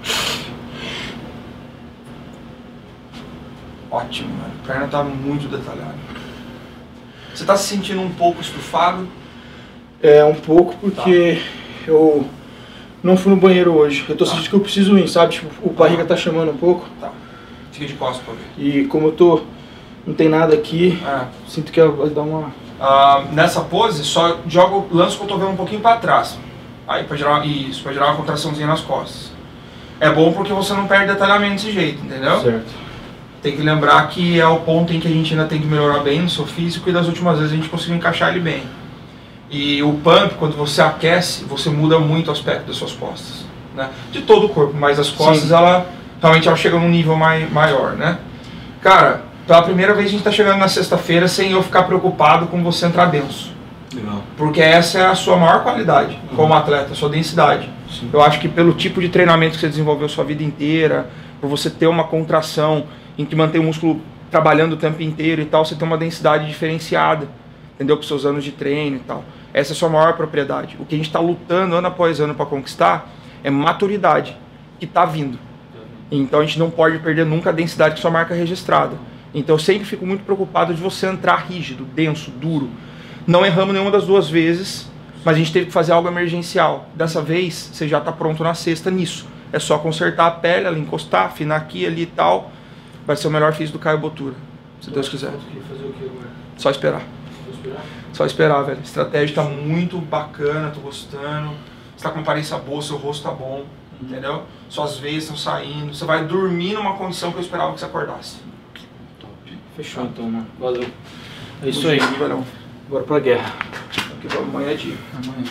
Ótimo, mano. A perna tá muito detalhada. Você tá se sentindo um pouco estufado? É, um pouco porque eu não fui no banheiro hoje. Eu tô sentindo que eu preciso ir, sabe? Tipo, o barriga tá chamando um pouco. Tá. Fica de costas pra ver. E como eu tô, não tem nada aqui, É. sinto que vai dar uma... Ah, nessa pose, só joga, lança o cotovelo um pouquinho para trás. Aí pra gerar, isso, pra gerar uma contraçãozinha nas costas. É bom porque você não perde detalhamento desse jeito, entendeu? Certo. Tem que lembrar que é o ponto em que a gente ainda tem que melhorar bem no seu físico e das últimas vezes a gente conseguiu encaixar ele bem. E o pump, quando você aquece, você muda muito o aspecto das suas costas, né? De todo o corpo, mas as costas, Sim. ela realmente ela chega num nível mai, maior, né? Cara, pela primeira vez a gente tá chegando na sexta-feira sem eu ficar preocupado com você entrar denso. Legal. Porque essa é a sua maior qualidade como atleta, a sua densidade. Sim. Eu acho que pelo tipo de treinamento que você desenvolveu a sua vida inteira, por você ter uma contração em que mantém o músculo trabalhando o tempo inteiro e tal, você tem uma densidade diferenciada, entendeu? Com seus anos de treino e tal. Essa é a sua maior propriedade. O que a gente está lutando ano após ano para conquistar é maturidade, que está vindo. Então a gente não pode perder nunca a densidade que sua marca é registrada. Então eu sempre fico muito preocupado de você entrar rígido, denso, duro. Não erramos nenhuma das duas vezes, Mas a gente teve que fazer algo emergencial. Dessa vez, você já está pronto na sexta nisso. É só consertar a pele, ela encostar, afinar aqui, ali e tal. Vai ser o melhor físico do Caio Botura, se Deus quiser. Fazer o que agora? Só esperar. Só esperar? Só esperar, velho. A estratégia tá muito bacana, tô gostando. Você tá com aparência boa, seu rosto tá bom, entendeu? Suas veias estão saindo. Você vai dormir numa condição que eu esperava que você acordasse. Fechou então, mano. Valeu. É isso aí. Valeu. Bora pra guerra. Aqui pra amanhã é dia. Amanhã.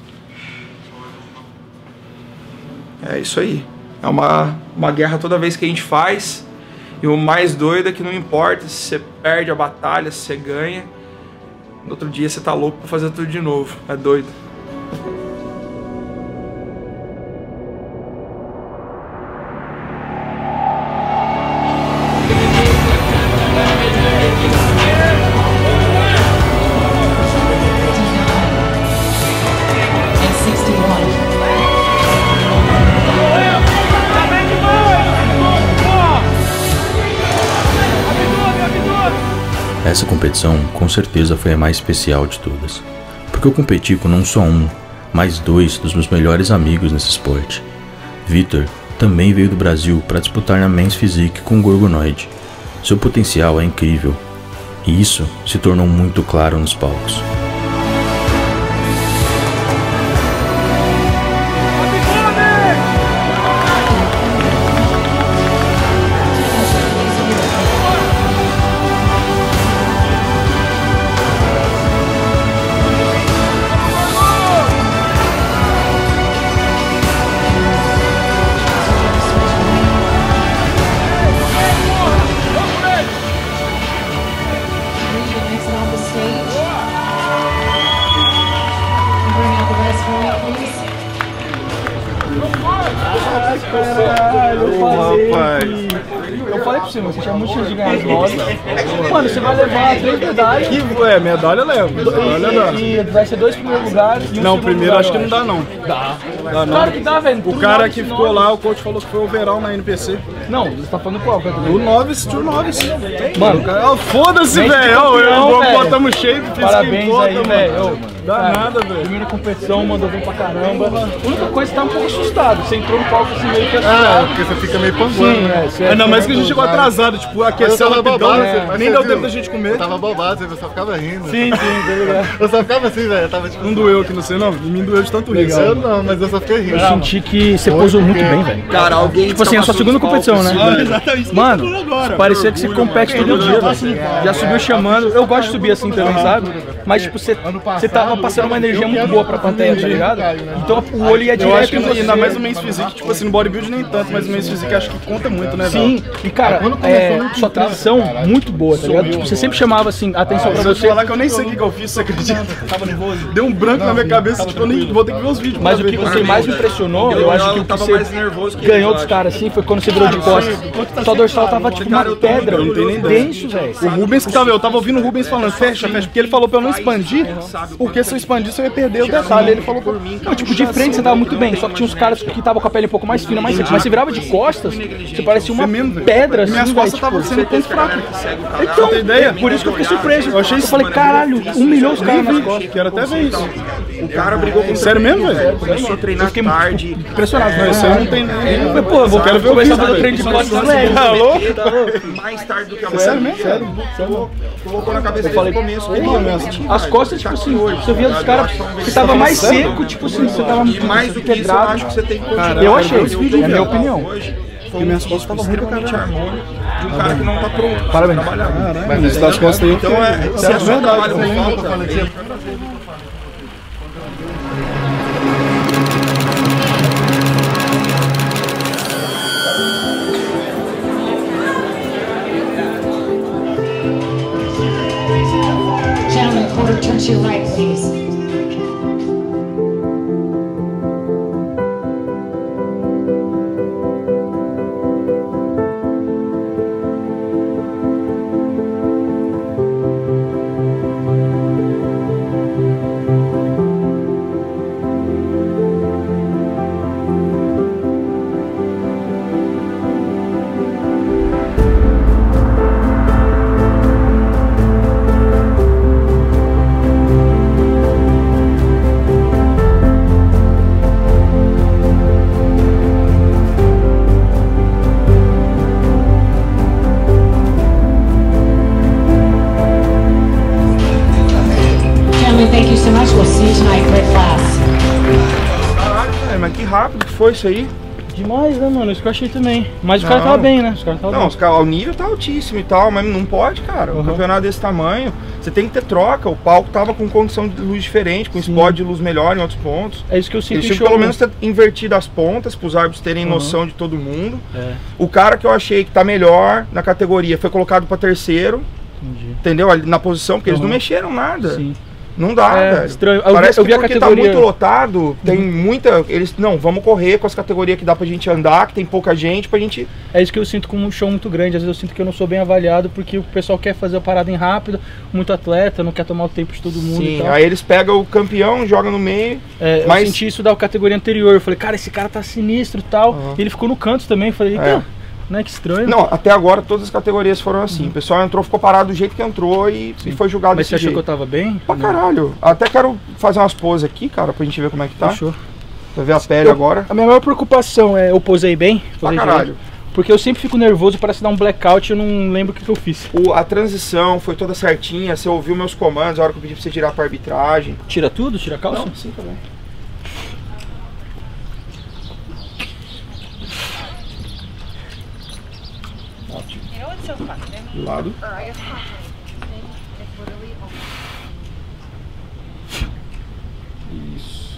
É isso aí. É uma, uma guerra toda vez que a gente faz. E o mais doido é que não importa se você perde a batalha, se você ganha. No outro dia você tá louco pra fazer tudo de novo. É doido. Essa competição com certeza foi a mais especial de todas, porque eu competi com não só um, mas dois dos meus melhores amigos nesse esporte. Vitor também veio do Brasil para disputar na Men's Physique com o Gorgonoid. Seu potencial é incrível, e isso se tornou muito claro nos palcos. Eu falei pra você, você tinha muito chance de ganhar as nove. Mano, você vai levar três medalhas. Que, é, medalha eu levo. Medalha dá. E vai ser dois primeiros lugares. E um não, primeiro acho que não dá, não. Dá. Dá não. Claro que dá, velho. O cara que ficou lá, o coach falou que foi overall na N P C. Não, você tá falando qual? O Novice, Tour Novice. Mano, foda-se, velho. Botamos shape, fiz parabéns aí, velho. Dá nada, velho. Primeira competição, mandou bem pra caramba. A única coisa que tá um pouco assustado. Você entrou no palco assim meio que assustado. É, porque você fica meio panguando. Sim, é. Você ainda mais que a gente chegou atrasado, tipo, aqueceu rapidão, é. Nem deu tempo da gente comer. Eu tava bobado, você só ficava rindo. Sim, sim, tá ligado. Eu só ficava assim, velho. Tava tipo. Não doeu aqui, não sei não. Me doeu de tanto rir. Eu não, mas eu só fiquei rindo. Eu senti que você posou muito bem, velho. Cara, alguém. Tipo assim, é a sua segunda competição, né? Exatamente. Mano, parecia que você compete todo dia, velho. Já subiu chamando. Eu gosto de subir assim também, sabe? Mas, tipo, você tava passando uma energia muito boa pra plateia, tá ligado? Então o olho ia direto. Eu acho que ainda mais o Men's Physique, tipo assim, no bodybuilding nem tanto, mas o Men's Physique acho que conta muito, né, velho? Sim, e cara, é, sua transição muito boa, tá ligado? Tipo, você sempre chamava assim, atenção pra você. Eu vou falar que eu nem sei o que eu fiz, você acredita? Tava nervoso. Deu um branco na minha cabeça, tipo, eu nem vou ter que ver os vídeos. Mas o que você mais me impressionou, eu acho que o que você ganhou dos caras assim foi quando você virou de costas. Sua dorsal tava tipo uma pedra, não tem nem denso, velho. O Rubens que tava, eu tava ouvindo o Rubens falando, fecha, fecha, porque ele falou pra eu não expandir, porque se eu expandisse eu ia perder o detalhe. Ele falou, não, tipo, de frente você tava muito bem, só que tinha uns caras que estavam com a pele um pouco mais fina, mais seca, mas você virava de costas, você parecia uma pedra assim, minhas costas estavam sendo tão fracas. Então, é por isso que eu fiquei surpreso. Eu achei, eu falei, caralho, humilhou os caras nas costas. Quero até ver isso. O cara brigou com sério mesmo, velho? Começou a treinar tarde. Impressionado, mas isso eu não tenho nem. Pô, eu quero ver o vídeo do treino de costas. Tá louco? Mais tarde do que amanhã. Sério mesmo? Sério. Colocou na cabeça desde o começo. As costas, tipo assim, você via os caras que tava mais seco, tipo assim, você tava mais do que isso, eu acho que você tem que continuar. Eu achei, é a minha opinião. Porque minhas costas estavam muito harmônico de um cara que não tá pronto. Parabéns. Mas isso das costas aí. Então é, se a sua trabalho não falta, Gentlemen, quarter turn to your right, please. gentlemen, thank you so much. We'll see you tonight. Great class. Caralho, velho, mas que rápido que foi isso aí. Demais, né, mano? Isso que eu achei também. Mas os Não. caras estavam bem, né? Os caras estavam Não, bem. os caras, o nível tá altíssimo e tal, mas não pode, cara. Um Uhum. campeonato desse tamanho, você tem que ter troca. O palco tava com condição de luz diferente, com spot de luz melhor em outros pontos. É isso que eu sinto Eles em tinham show. pelo menos ter invertido as pontas, pros árbitros terem Uhum. noção de todo mundo. É. O cara que eu achei que tá melhor na categoria foi colocado pra terceiro. Entendi. Entendeu? Ali na posição, porque eles Uhum. não mexeram nada. Sim. Não dá, É, velho. estranho. Eu Parece vi- eu vi que a porque categoria- tá muito lotado, tem muita... Eles, não, vamos correr com as categorias que dá pra gente andar, que tem pouca gente, pra gente... É isso que eu sinto como um show muito grande. Às vezes eu sinto que eu não sou bem avaliado porque o pessoal quer fazer a parada em rápido, muito atleta, não quer tomar o tempo de todo mundo e Sim, tal. aí eles pegam o campeão, jogam no meio. É, mas Eu senti isso da categoria anterior. Eu falei, cara, esse cara tá sinistro e tal. Uhum. E ele ficou no canto também. Eu falei, É. eita, né, que estranho. Não, até agora todas as categorias foram assim. O pessoal entrou, ficou parado do jeito que entrou e, e foi julgado Mas desse você achou jeito. que eu tava bem? Pra caralho. Até quero fazer umas poses aqui, cara, pra gente ver como é que tá. Fechou. Pra ver a pele Eu- agora. A minha maior preocupação é eu posei bem? Posei Pra caralho. direito? Porque eu sempre fico nervoso, parece dar um blackout e eu não lembro o que, que eu fiz. O, a transição foi toda certinha, você ouviu meus comandos, a hora que eu pedi pra você tirar pra arbitragem. Tira tudo? Tira a calça? Não, sim, tá bom. Ótimo. Do lado. Isso.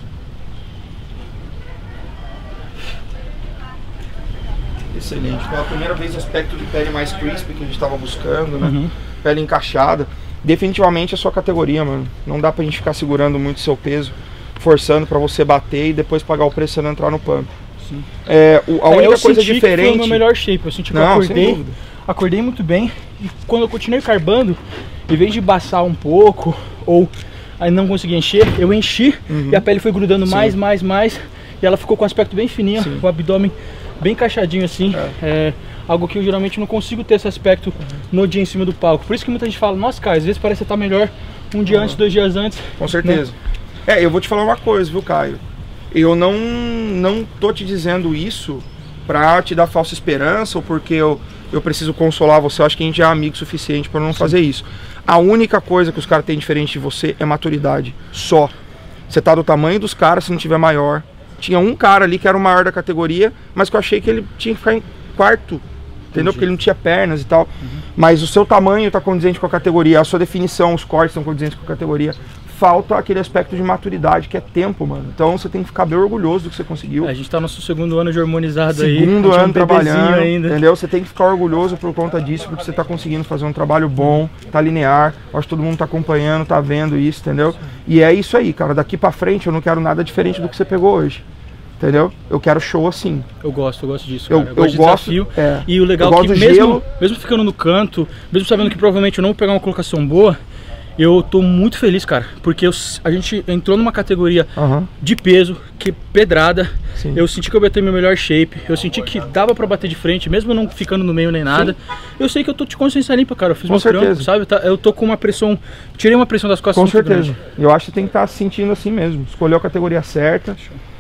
Excelente. Pela primeira vez, aspecto de pele mais crispy que a gente estava buscando, né? Uhum. Pele encaixada. Definitivamente a sua categoria, mano. Não dá pra gente ficar segurando muito seu peso, forçando pra você bater e depois pagar o preço e não entrar no pump. Sim. É, o- a É, única eu coisa senti diferente. que foi o meu melhor shape. Eu senti que Não, eu sem acordei, dúvida. acordei muito bem. E quando eu continuei carbando, em vez de baçar um pouco ou aí não consegui encher, eu enchi Uhum. e a pele foi grudando Sim. mais, mais, mais. E ela ficou com um aspecto bem fininho, Sim. o abdômen bem encaixadinho assim. É, algo que eu geralmente não consigo ter esse aspecto no dia em cima do palco. Por isso que muita gente fala, nossa, cara, às vezes parece que você tá melhor um dia Uhum. antes, dois dias antes. Com certeza. É, eu vou te falar uma coisa, viu, Caio? Eu não, não tô te dizendo isso pra te dar falsa esperança ou porque eu, eu preciso consolar você. Eu acho que a gente é amigo o suficiente pra não fazer isso. A única coisa que os caras têm diferente de você é maturidade. Só. Você tá do tamanho dos caras, se não tiver maior. Tinha um cara ali que era o maior da categoria, mas que eu achei que ele tinha que ficar em quarto. Entendeu? Porque ele não tinha pernas e tal. Mas o seu tamanho tá condizente com a categoria, a sua definição, os cortes estão condizentes com a categoria. Falta aquele aspecto de maturidade, que é tempo, mano. Então você tem que ficar bem orgulhoso do que você conseguiu. É, a gente tá no nosso segundo ano de hormonizado aí. Segundo a gente é um ano bebezinho trabalhando, ainda. entendeu? Você tem que ficar orgulhoso por conta disso, porque você tá conseguindo fazer um trabalho bom, tá linear. Eu acho que todo mundo tá acompanhando, tá vendo isso, entendeu? E é isso aí, cara. Daqui pra frente eu não quero nada diferente do que você pegou hoje. Entendeu? Eu quero show assim. Eu gosto, eu gosto disso, Eu- cara. Eu, eu gosto de gosto- desafio. é. E o legal Eu é gosto que do mesmo, gelo. mesmo ficando no canto, mesmo sabendo que provavelmente eu não vou pegar uma colocação boa, eu tô muito feliz, cara. Porque eu- a gente entrou numa categoria Aham. de peso, que pedrada. Sim. Eu senti que eu botei meu melhor shape. Eu senti que dava pra bater de frente, mesmo não ficando no meio nem nada. Eu sei que eu tô de consciência limpa, cara. Eu fiz Com meu trampo, certeza. sabe? Tá- Eu tô com uma pressão, tirei uma pressão das costas Com muito certeza. grande. Eu acho que você tem que estar se sentindo assim mesmo. Escolheu a categoria certa.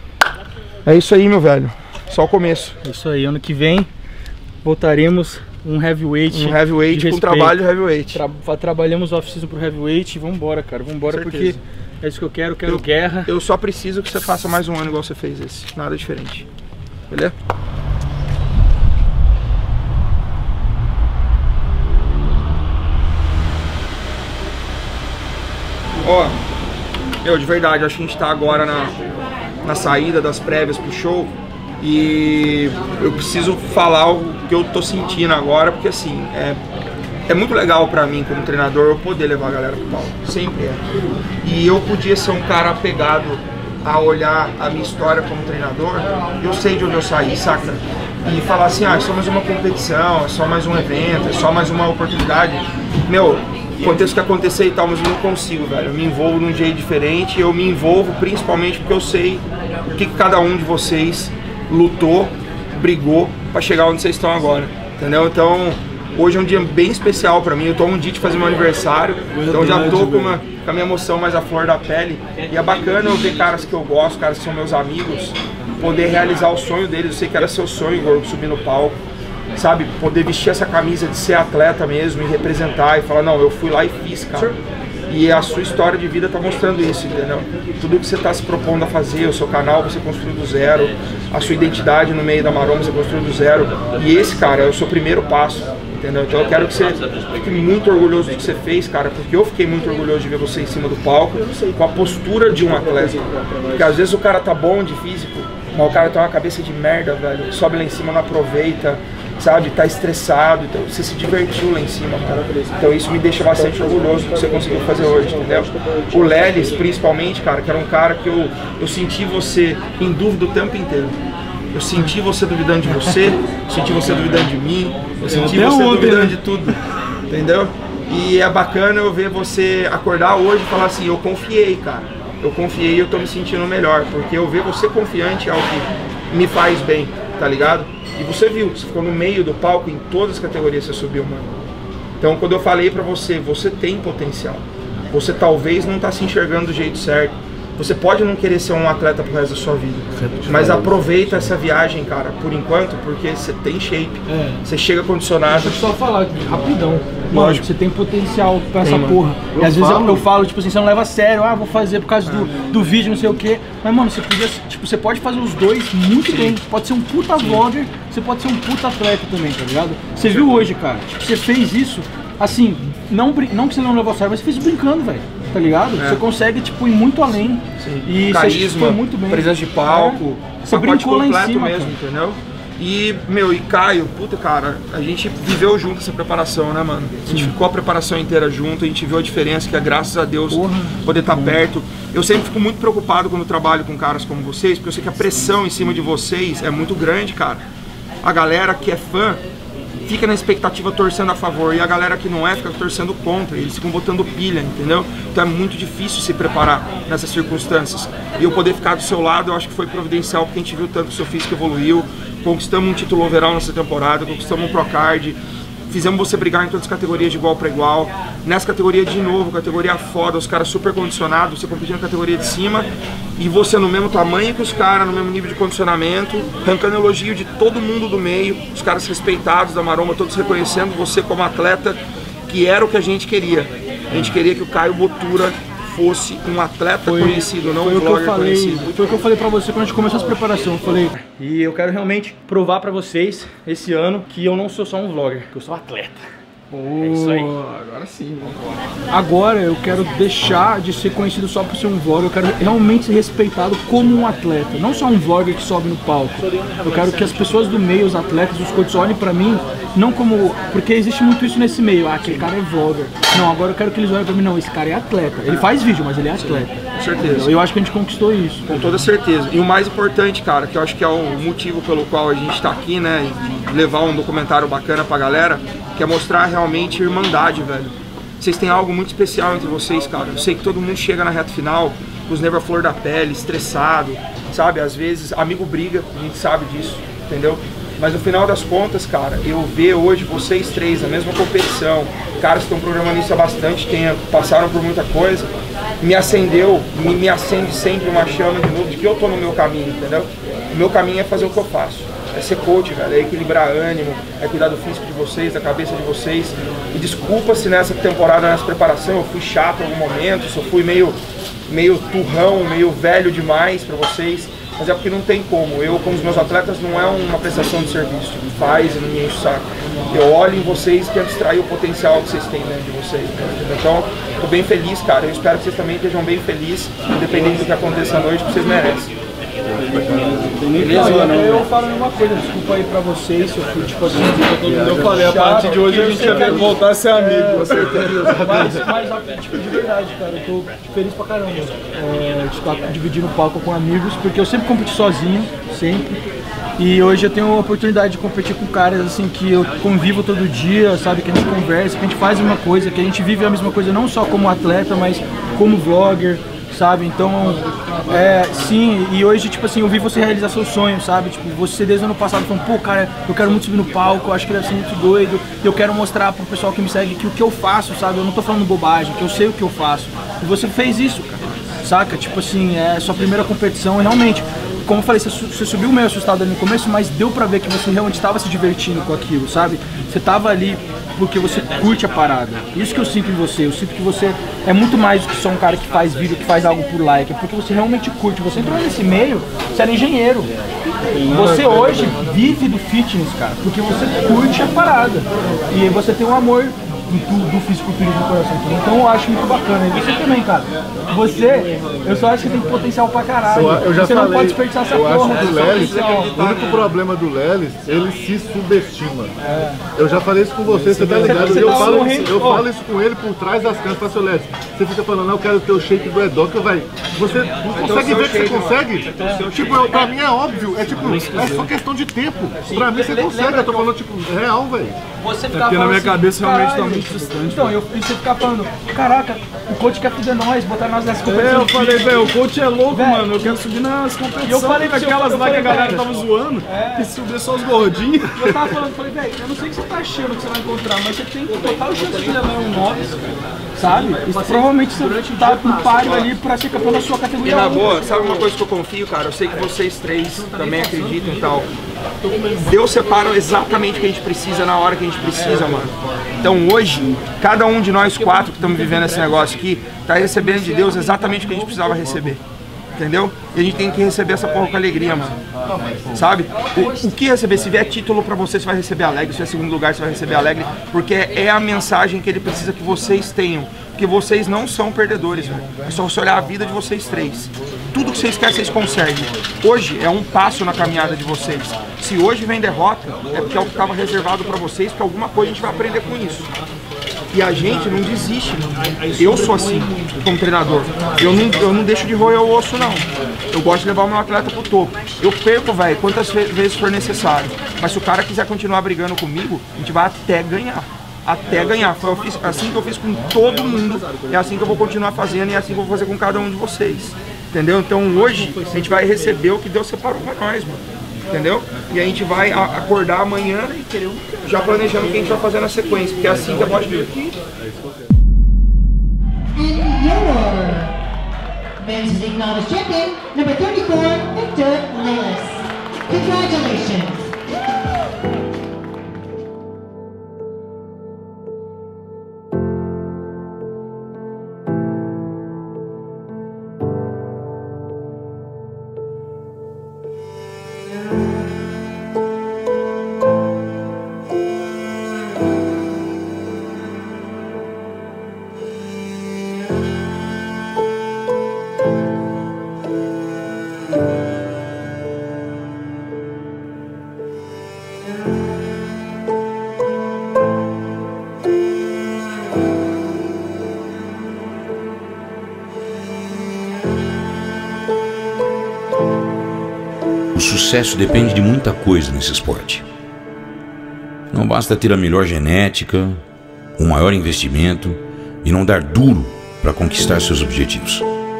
É isso aí, meu velho. Só o começo. É isso aí, ano que vem voltaremos um heavyweight. Um heavyweight de com respeito. trabalho de heavyweight. Tra trabalhamos off-season pro heavyweight e vambora, cara. Vambora Com porque certeza. é isso que eu quero, eu quero Eu- guerra. Eu só preciso que você faça mais um ano igual você fez esse. Nada diferente. Beleza? Ó, eu de verdade, acho que a gente tá agora na, na saída das prévias pro show. E eu preciso falar o que eu tô sentindo agora, porque assim, é, é muito legal pra mim como treinador eu poder levar a galera pro palco. Sempre é. E eu podia ser um cara apegado a olhar a minha história como treinador, eu sei de onde eu saí, saca? E falar assim, ah, é só mais uma competição, é só mais um evento, é só mais uma oportunidade. Meu, aconteça o que acontecer e tal, mas eu não consigo, velho. Eu me envolvo de um jeito diferente, eu me envolvo principalmente porque eu sei o que cada um de vocês lutou, brigou pra chegar onde vocês estão agora, entendeu? Então, hoje é um dia bem especial pra mim. Eu tô um dia de fazer meu aniversário, então já tô com, uma, com a minha emoção mais à flor da pele. E é bacana eu ver caras que eu gosto, caras que são meus amigos, poder realizar o sonho deles. Eu sei que era seu sonho, Gordo, subir no palco, sabe? Poder vestir essa camisa de ser atleta mesmo e representar e falar, não, eu fui lá e fiz, cara. E a sua história de vida tá mostrando isso, entendeu? Tudo que você tá se propondo a fazer, o seu canal você construiu do zero, a sua identidade no meio da maroma você construiu do zero. E esse, cara, é o seu primeiro passo, entendeu? Então eu quero que você fique muito orgulhoso do que você fez, cara, porque eu fiquei muito orgulhoso de ver você em cima do palco, com a postura de um atleta. Porque às vezes o cara tá bom de físico, mas o cara tem uma cabeça de merda, velho, sobe lá em cima, não aproveita, sabe, tá estressado, então você se divertiu lá em cima, cara. Então isso me deixa bastante orgulhoso do que você conseguiu fazer hoje, entendeu? O Lelis, principalmente, cara, que era um cara que eu, eu senti você em dúvida o tempo inteiro. Eu senti você duvidando de você, senti você duvidando de mim, eu senti Até você ontem, duvidando né? de tudo, entendeu? E é bacana eu ver você acordar hoje e falar assim, eu confiei, cara. Eu confiei e eu tô me sentindo melhor, porque eu ver você confiante é o que me faz bem, tá ligado? E você viu, você ficou no meio do palco em todas as categorias que você subiu, mano. Então quando eu falei pra você, você tem potencial. Você talvez não tá se enxergando do jeito certo. Você pode não querer ser um atleta pro resto da sua vida, mas aproveita essa viagem, cara, por enquanto, porque você tem shape, É. você chega condicionado. Deixa eu só falar rapidão. Mano, Lógico. você tem potencial pra essa Tem, mano. porra. Eu e às vezes eu, falo. eu falo, tipo assim, você não leva a sério, ah, vou fazer por causa do, do vídeo, não sei o quê. Mas, mano, você podia, tipo, você pode fazer os dois muito Sim. bem. Você pode ser um puta vlogger, você pode ser um puta atleta também, tá ligado? Você viu hoje, cara, tipo, você fez isso, assim, não, brin- não que você não levou a sério, mas você fez brincando, velho. Tá ligado? É. Você consegue, tipo, ir muito além. Sim. E Carisma, você foi muito bem. presença de palco, É. Você pacote brincou lá em completo cima, mesmo, cara. entendeu? E, meu, e Caio, puta, cara, a gente viveu junto essa preparação, né, mano? A gente Sim. ficou a preparação inteira junto, a gente viu a diferença, que é graças a Deus Porra. poder estar perto. Eu sempre fico muito preocupado quando trabalho com caras como vocês, porque eu sei que a pressão em cima de vocês é muito grande, cara. A galera que é fã fica na expectativa torcendo a favor, e a galera que não é fica torcendo contra, eles ficam botando pilha, entendeu? Então é muito difícil se preparar nessas circunstâncias. E eu poder ficar do seu lado, eu acho que foi providencial, porque a gente viu tanto que o seu físico evoluiu, conquistamos um título overall nessa temporada, conquistamos um Procard, fizemos você brigar em todas as categorias de igual para igual. Nessa categoria de novo, categoria foda, os caras super condicionados, você competindo na categoria de cima e você no mesmo tamanho que os caras, no mesmo nível de condicionamento, arrancando elogio de todo mundo do meio, os caras respeitados da maroma, todos reconhecendo você como atleta, que era o que a gente queria. A gente queria que o Caio Botura fosse um atleta Foi- conhecido, não foi um o que eu vlogger falei, conhecido. Foi o que eu falei pra você quando a gente começou essa preparação. Eu falei, e eu quero realmente provar pra vocês esse ano que eu não sou só um vlogger, que eu sou um atleta. É isso aí. Agora sim, vamos Agora eu quero deixar de ser conhecido só por ser um vlogger, eu quero realmente ser respeitado como um atleta, não só um vlogger que sobe no palco. Eu quero que as pessoas do meio, os atletas, os coaches olhem pra mim, não como... Porque existe muito isso nesse meio, ah, aquele cara é vlogger. Não, agora eu quero que eles olhem pra mim, não, esse cara é atleta. Ele faz vídeo, mas ele é atleta. Com certeza. Eu acho que a gente conquistou isso. Com toda certeza. E o mais importante, cara, que eu acho que é o motivo pelo qual a gente tá aqui, né, de levar um documentário bacana pra galera, que é mostrar realmente irmandade, velho. Vocês têm algo muito especial entre vocês, cara. Eu sei que todo mundo chega na reta final com os nervos à flor da pele, estressado, sabe? Às vezes, amigo briga, a gente sabe disso, entendeu? Mas no final das contas, cara, eu ver hoje vocês três na mesma competição, caras que estão programando isso há bastante tempo, passaram por muita coisa, me acendeu, me, me acende sempre uma chama de novo de que eu tô no meu caminho, entendeu? O meu caminho é fazer o que eu faço. É ser coach, velho, é equilibrar ânimo, é cuidar do físico de vocês, da cabeça de vocês. E desculpa se nessa temporada, nessa preparação, eu fui chato em algum momento, se eu fui meio, meio turrão, meio velho demais pra vocês. Mas é porque não tem como. Eu, com os meus atletas, não é uma prestação de serviço. Me faz e não me enche o saco. Eu olho em vocês e quero extrair o potencial que vocês têm dentro de vocês. Né? Então, tô bem feliz, cara. Eu espero que vocês também estejam bem felizes, independente do que aconteça à noite, porque vocês merecem. Beleza, mano? Eu falo a mesma coisa, desculpa aí pra vocês, se eu fui tipo assim, Eu falei, a partir de hoje a gente vai voltar a ser amigo, com certeza. Mas, mas tipo, de verdade, cara, eu tô feliz pra caramba é, de estar dividindo o palco com amigos, porque eu sempre competi sozinho, sempre. E hoje eu tenho a oportunidade de competir com caras assim que eu convivo todo dia, sabe, que a gente conversa, que a gente faz a mesma coisa, que a gente vive a mesma coisa não só como atleta, mas como vlogger, sabe? Então, é, sim, e hoje, tipo assim, eu vi você realizar seus sonhos, sabe? Tipo, você desde o ano passado falando, pô, cara, eu quero muito subir no palco, eu acho que deve ser muito doido, eu quero mostrar pro pessoal que me segue que o que eu faço, sabe? Eu não tô falando bobagem, que eu sei o que eu faço. E você fez isso, cara, saca? Tipo assim, é sua primeira competição, e realmente, como eu falei, você, você subiu meio assustado ali no começo, mas deu pra ver que você realmente estava se divertindo com aquilo, sabe? Você tava ali porque você curte a parada. Isso que eu sinto em você. Eu sinto que você é muito mais do que só um cara que faz vídeo, que faz algo por like. É porque você realmente curte. Você entrou nesse meio, você era engenheiro. Você hoje vive do fitness, cara, porque você curte a parada. E você tem um amor do, do fisiculturismo no coração. Então eu acho muito bacana. E você também, cara. Você, eu só acho que tem potencial pra caralho. Eu já você falei, não pode desperdiçar essa eu porra. acho que o Lelis, o único problema do Lelis, ele se subestima. É. Eu já falei isso com você, você tá ligado? Você eu tá falo, morrendo, eu ó. falo isso com ele por trás das câmeras. Fala, seu Lelis, você fica falando, não, eu quero ter o shape do Edoca, velho. Você não consegue ver que você consegue? Tipo, eu, pra mim é óbvio, é tipo, é só questão de tempo. Pra mim você consegue, eu tô falando tipo, real, velho. Você É ficava porque na minha assim, cabeça realmente tá caralho. muito distante. Então, eu, e você ficava falando, caraca, o coach quer fuder nós, botar nós nessa competição. É, eu falei, velho, o coach é louco, Véio. mano. Eu quero subir nas competições. E eu falei com pro aquelas seu- eu lá que a falei, galera velho. tava zoando. É. E subir só os gordinhos. E eu tava falando, falei, velho, eu não sei o que você tá achando que você vai encontrar, mas você tem total chance de levar um novice, sabe? E provavelmente você tá com um páreo ali pra ser campeão da sua E categoria. na um. boa, sabe uma coisa que eu confio, cara? Eu sei que vocês três também acreditam e tal. Deus separa exatamente o que a gente precisa na hora que a gente precisa, mano. Então hoje, cada um de nós quatro que estamos vivendo esse negócio aqui, tá recebendo de Deus exatamente o que a gente precisava receber. Entendeu? E a gente tem que receber essa porra com alegria, mano. Sabe? O, o que receber? Se vier título pra você, você vai receber alegre. Se vier segundo lugar, você vai receber alegre. Porque é a mensagem que ele precisa que vocês tenham. Porque vocês não são perdedores, velho. É só você olhar a vida de vocês três. Tudo que vocês querem, vocês conseguem. Hoje é um passo na caminhada de vocês. Se hoje vem derrota, é porque é o que estava reservado pra vocês, porque alguma coisa a gente vai aprender com isso. E a gente não desiste. Eu sou assim, como treinador. Eu não, eu não deixo de roer o osso, não. Eu gosto de levar o meu atleta pro topo. Eu perco, velho, quantas vezes for necessário. Mas se o cara quiser continuar brigando comigo, a gente vai até ganhar. Até ganhar. Foi eu fiz, assim que eu fiz com todo mundo. É assim que eu vou continuar fazendo e é assim que eu vou fazer com cada um de vocês. Entendeu? Então hoje a gente vai receber o que Deus separou pra nós, mano. Entendeu? E a gente vai a- acordar amanhã já planejando o que a gente vai fazer na sequência, porque é assim que eu gosto de vir. And your men's physique novice champion, number thirty-four, Victor Lillis. Congratulations. O sucesso depende de muita coisa nesse esporte. Não basta ter a melhor genética, o maior investimento e não dar duro para conquistar seus objetivos.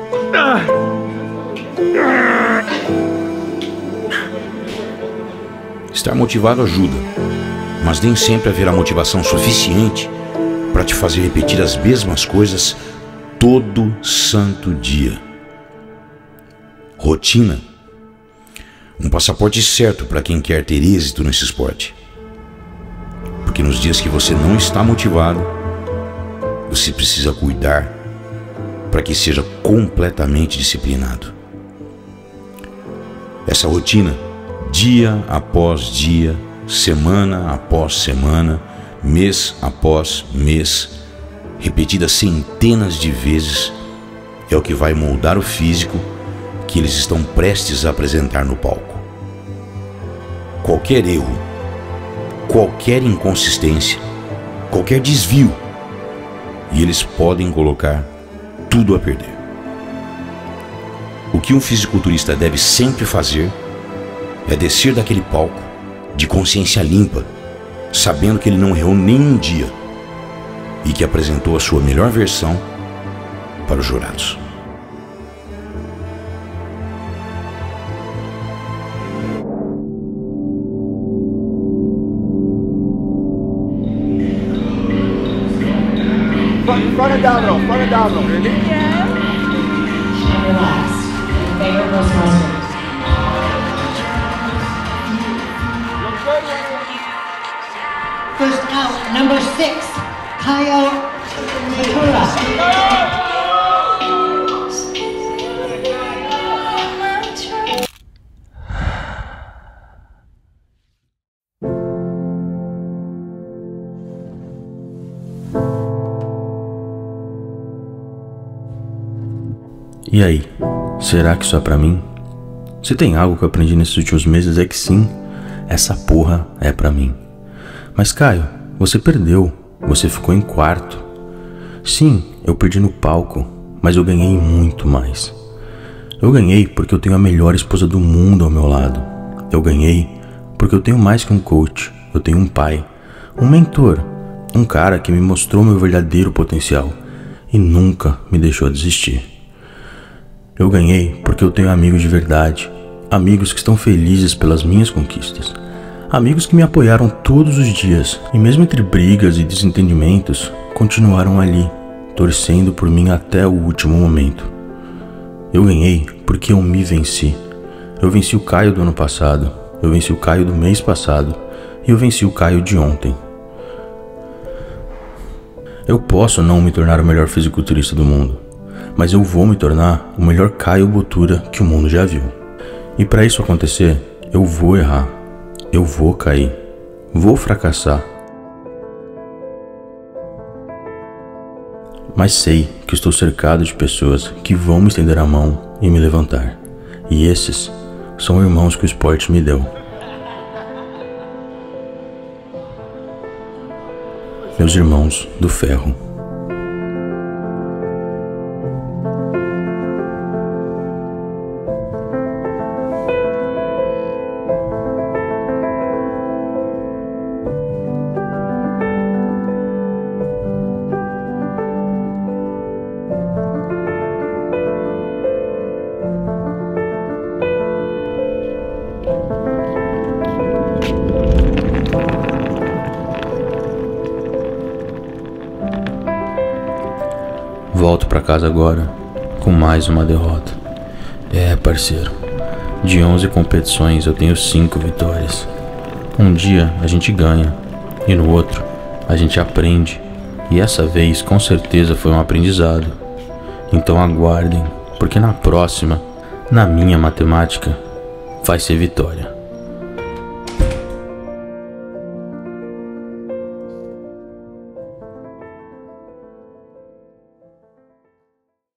Estar motivado ajuda, mas nem sempre haverá motivação suficiente para te fazer repetir as mesmas coisas todo santo dia. Rotina. Um passaporte certo para quem quer ter êxito nesse esporte. Porque nos dias que você não está motivado, você precisa cuidar para que seja completamente disciplinado. Essa rotina, dia após dia, semana após semana, mês após mês, repetida centenas de vezes, é o que vai moldar o físico que eles estão prestes a apresentar no palco. Qualquer erro, qualquer inconsistência, qualquer desvio, e eles podem colocar tudo a perder. O que um fisiculturista deve sempre fazer é descer daquele palco de consciência limpa, sabendo que ele não errou nem um dia e que apresentou a sua melhor versão para os jurados. Front abdominal, front abdominal. Ready? Relax. Favorite most muscles. First out, number six, Kaio Makura. E aí, será que isso é pra mim? Se tem algo que eu aprendi nesses últimos meses é que sim, essa porra é pra mim. Mas Caio, você perdeu, você ficou em quarto. Sim, eu perdi no palco, mas eu ganhei muito mais. Eu ganhei porque eu tenho a melhor esposa do mundo ao meu lado. Eu ganhei porque eu tenho mais que um coach, eu tenho um pai, um mentor, um cara que me mostrou meu verdadeiro potencial e nunca me deixou desistir. Eu ganhei porque eu tenho amigos de verdade, amigos que estão felizes pelas minhas conquistas, amigos que me apoiaram todos os dias e mesmo entre brigas e desentendimentos, continuaram ali, torcendo por mim até o último momento. Eu ganhei porque eu me venci. Eu venci o Caio do ano passado, eu venci o Caio do mês passado e eu venci o Caio de ontem. Eu posso não me tornar o melhor fisiculturista do mundo, mas eu vou me tornar o melhor Caio Botura que o mundo já viu. E para isso acontecer, eu vou errar, eu vou cair, vou fracassar. Mas sei que estou cercado de pessoas que vão me estender a mão e me levantar. E esses são irmãos que o esporte me deu. Meus irmãos do ferro. Volto pra casa agora com mais uma derrota. É, parceiro, de onze competições eu tenho cinco vitórias. Um dia a gente ganha e no outro a gente aprende. E essa vez com certeza foi um aprendizado. Então aguardem, porque na próxima, na minha matemática, vai ser vitória.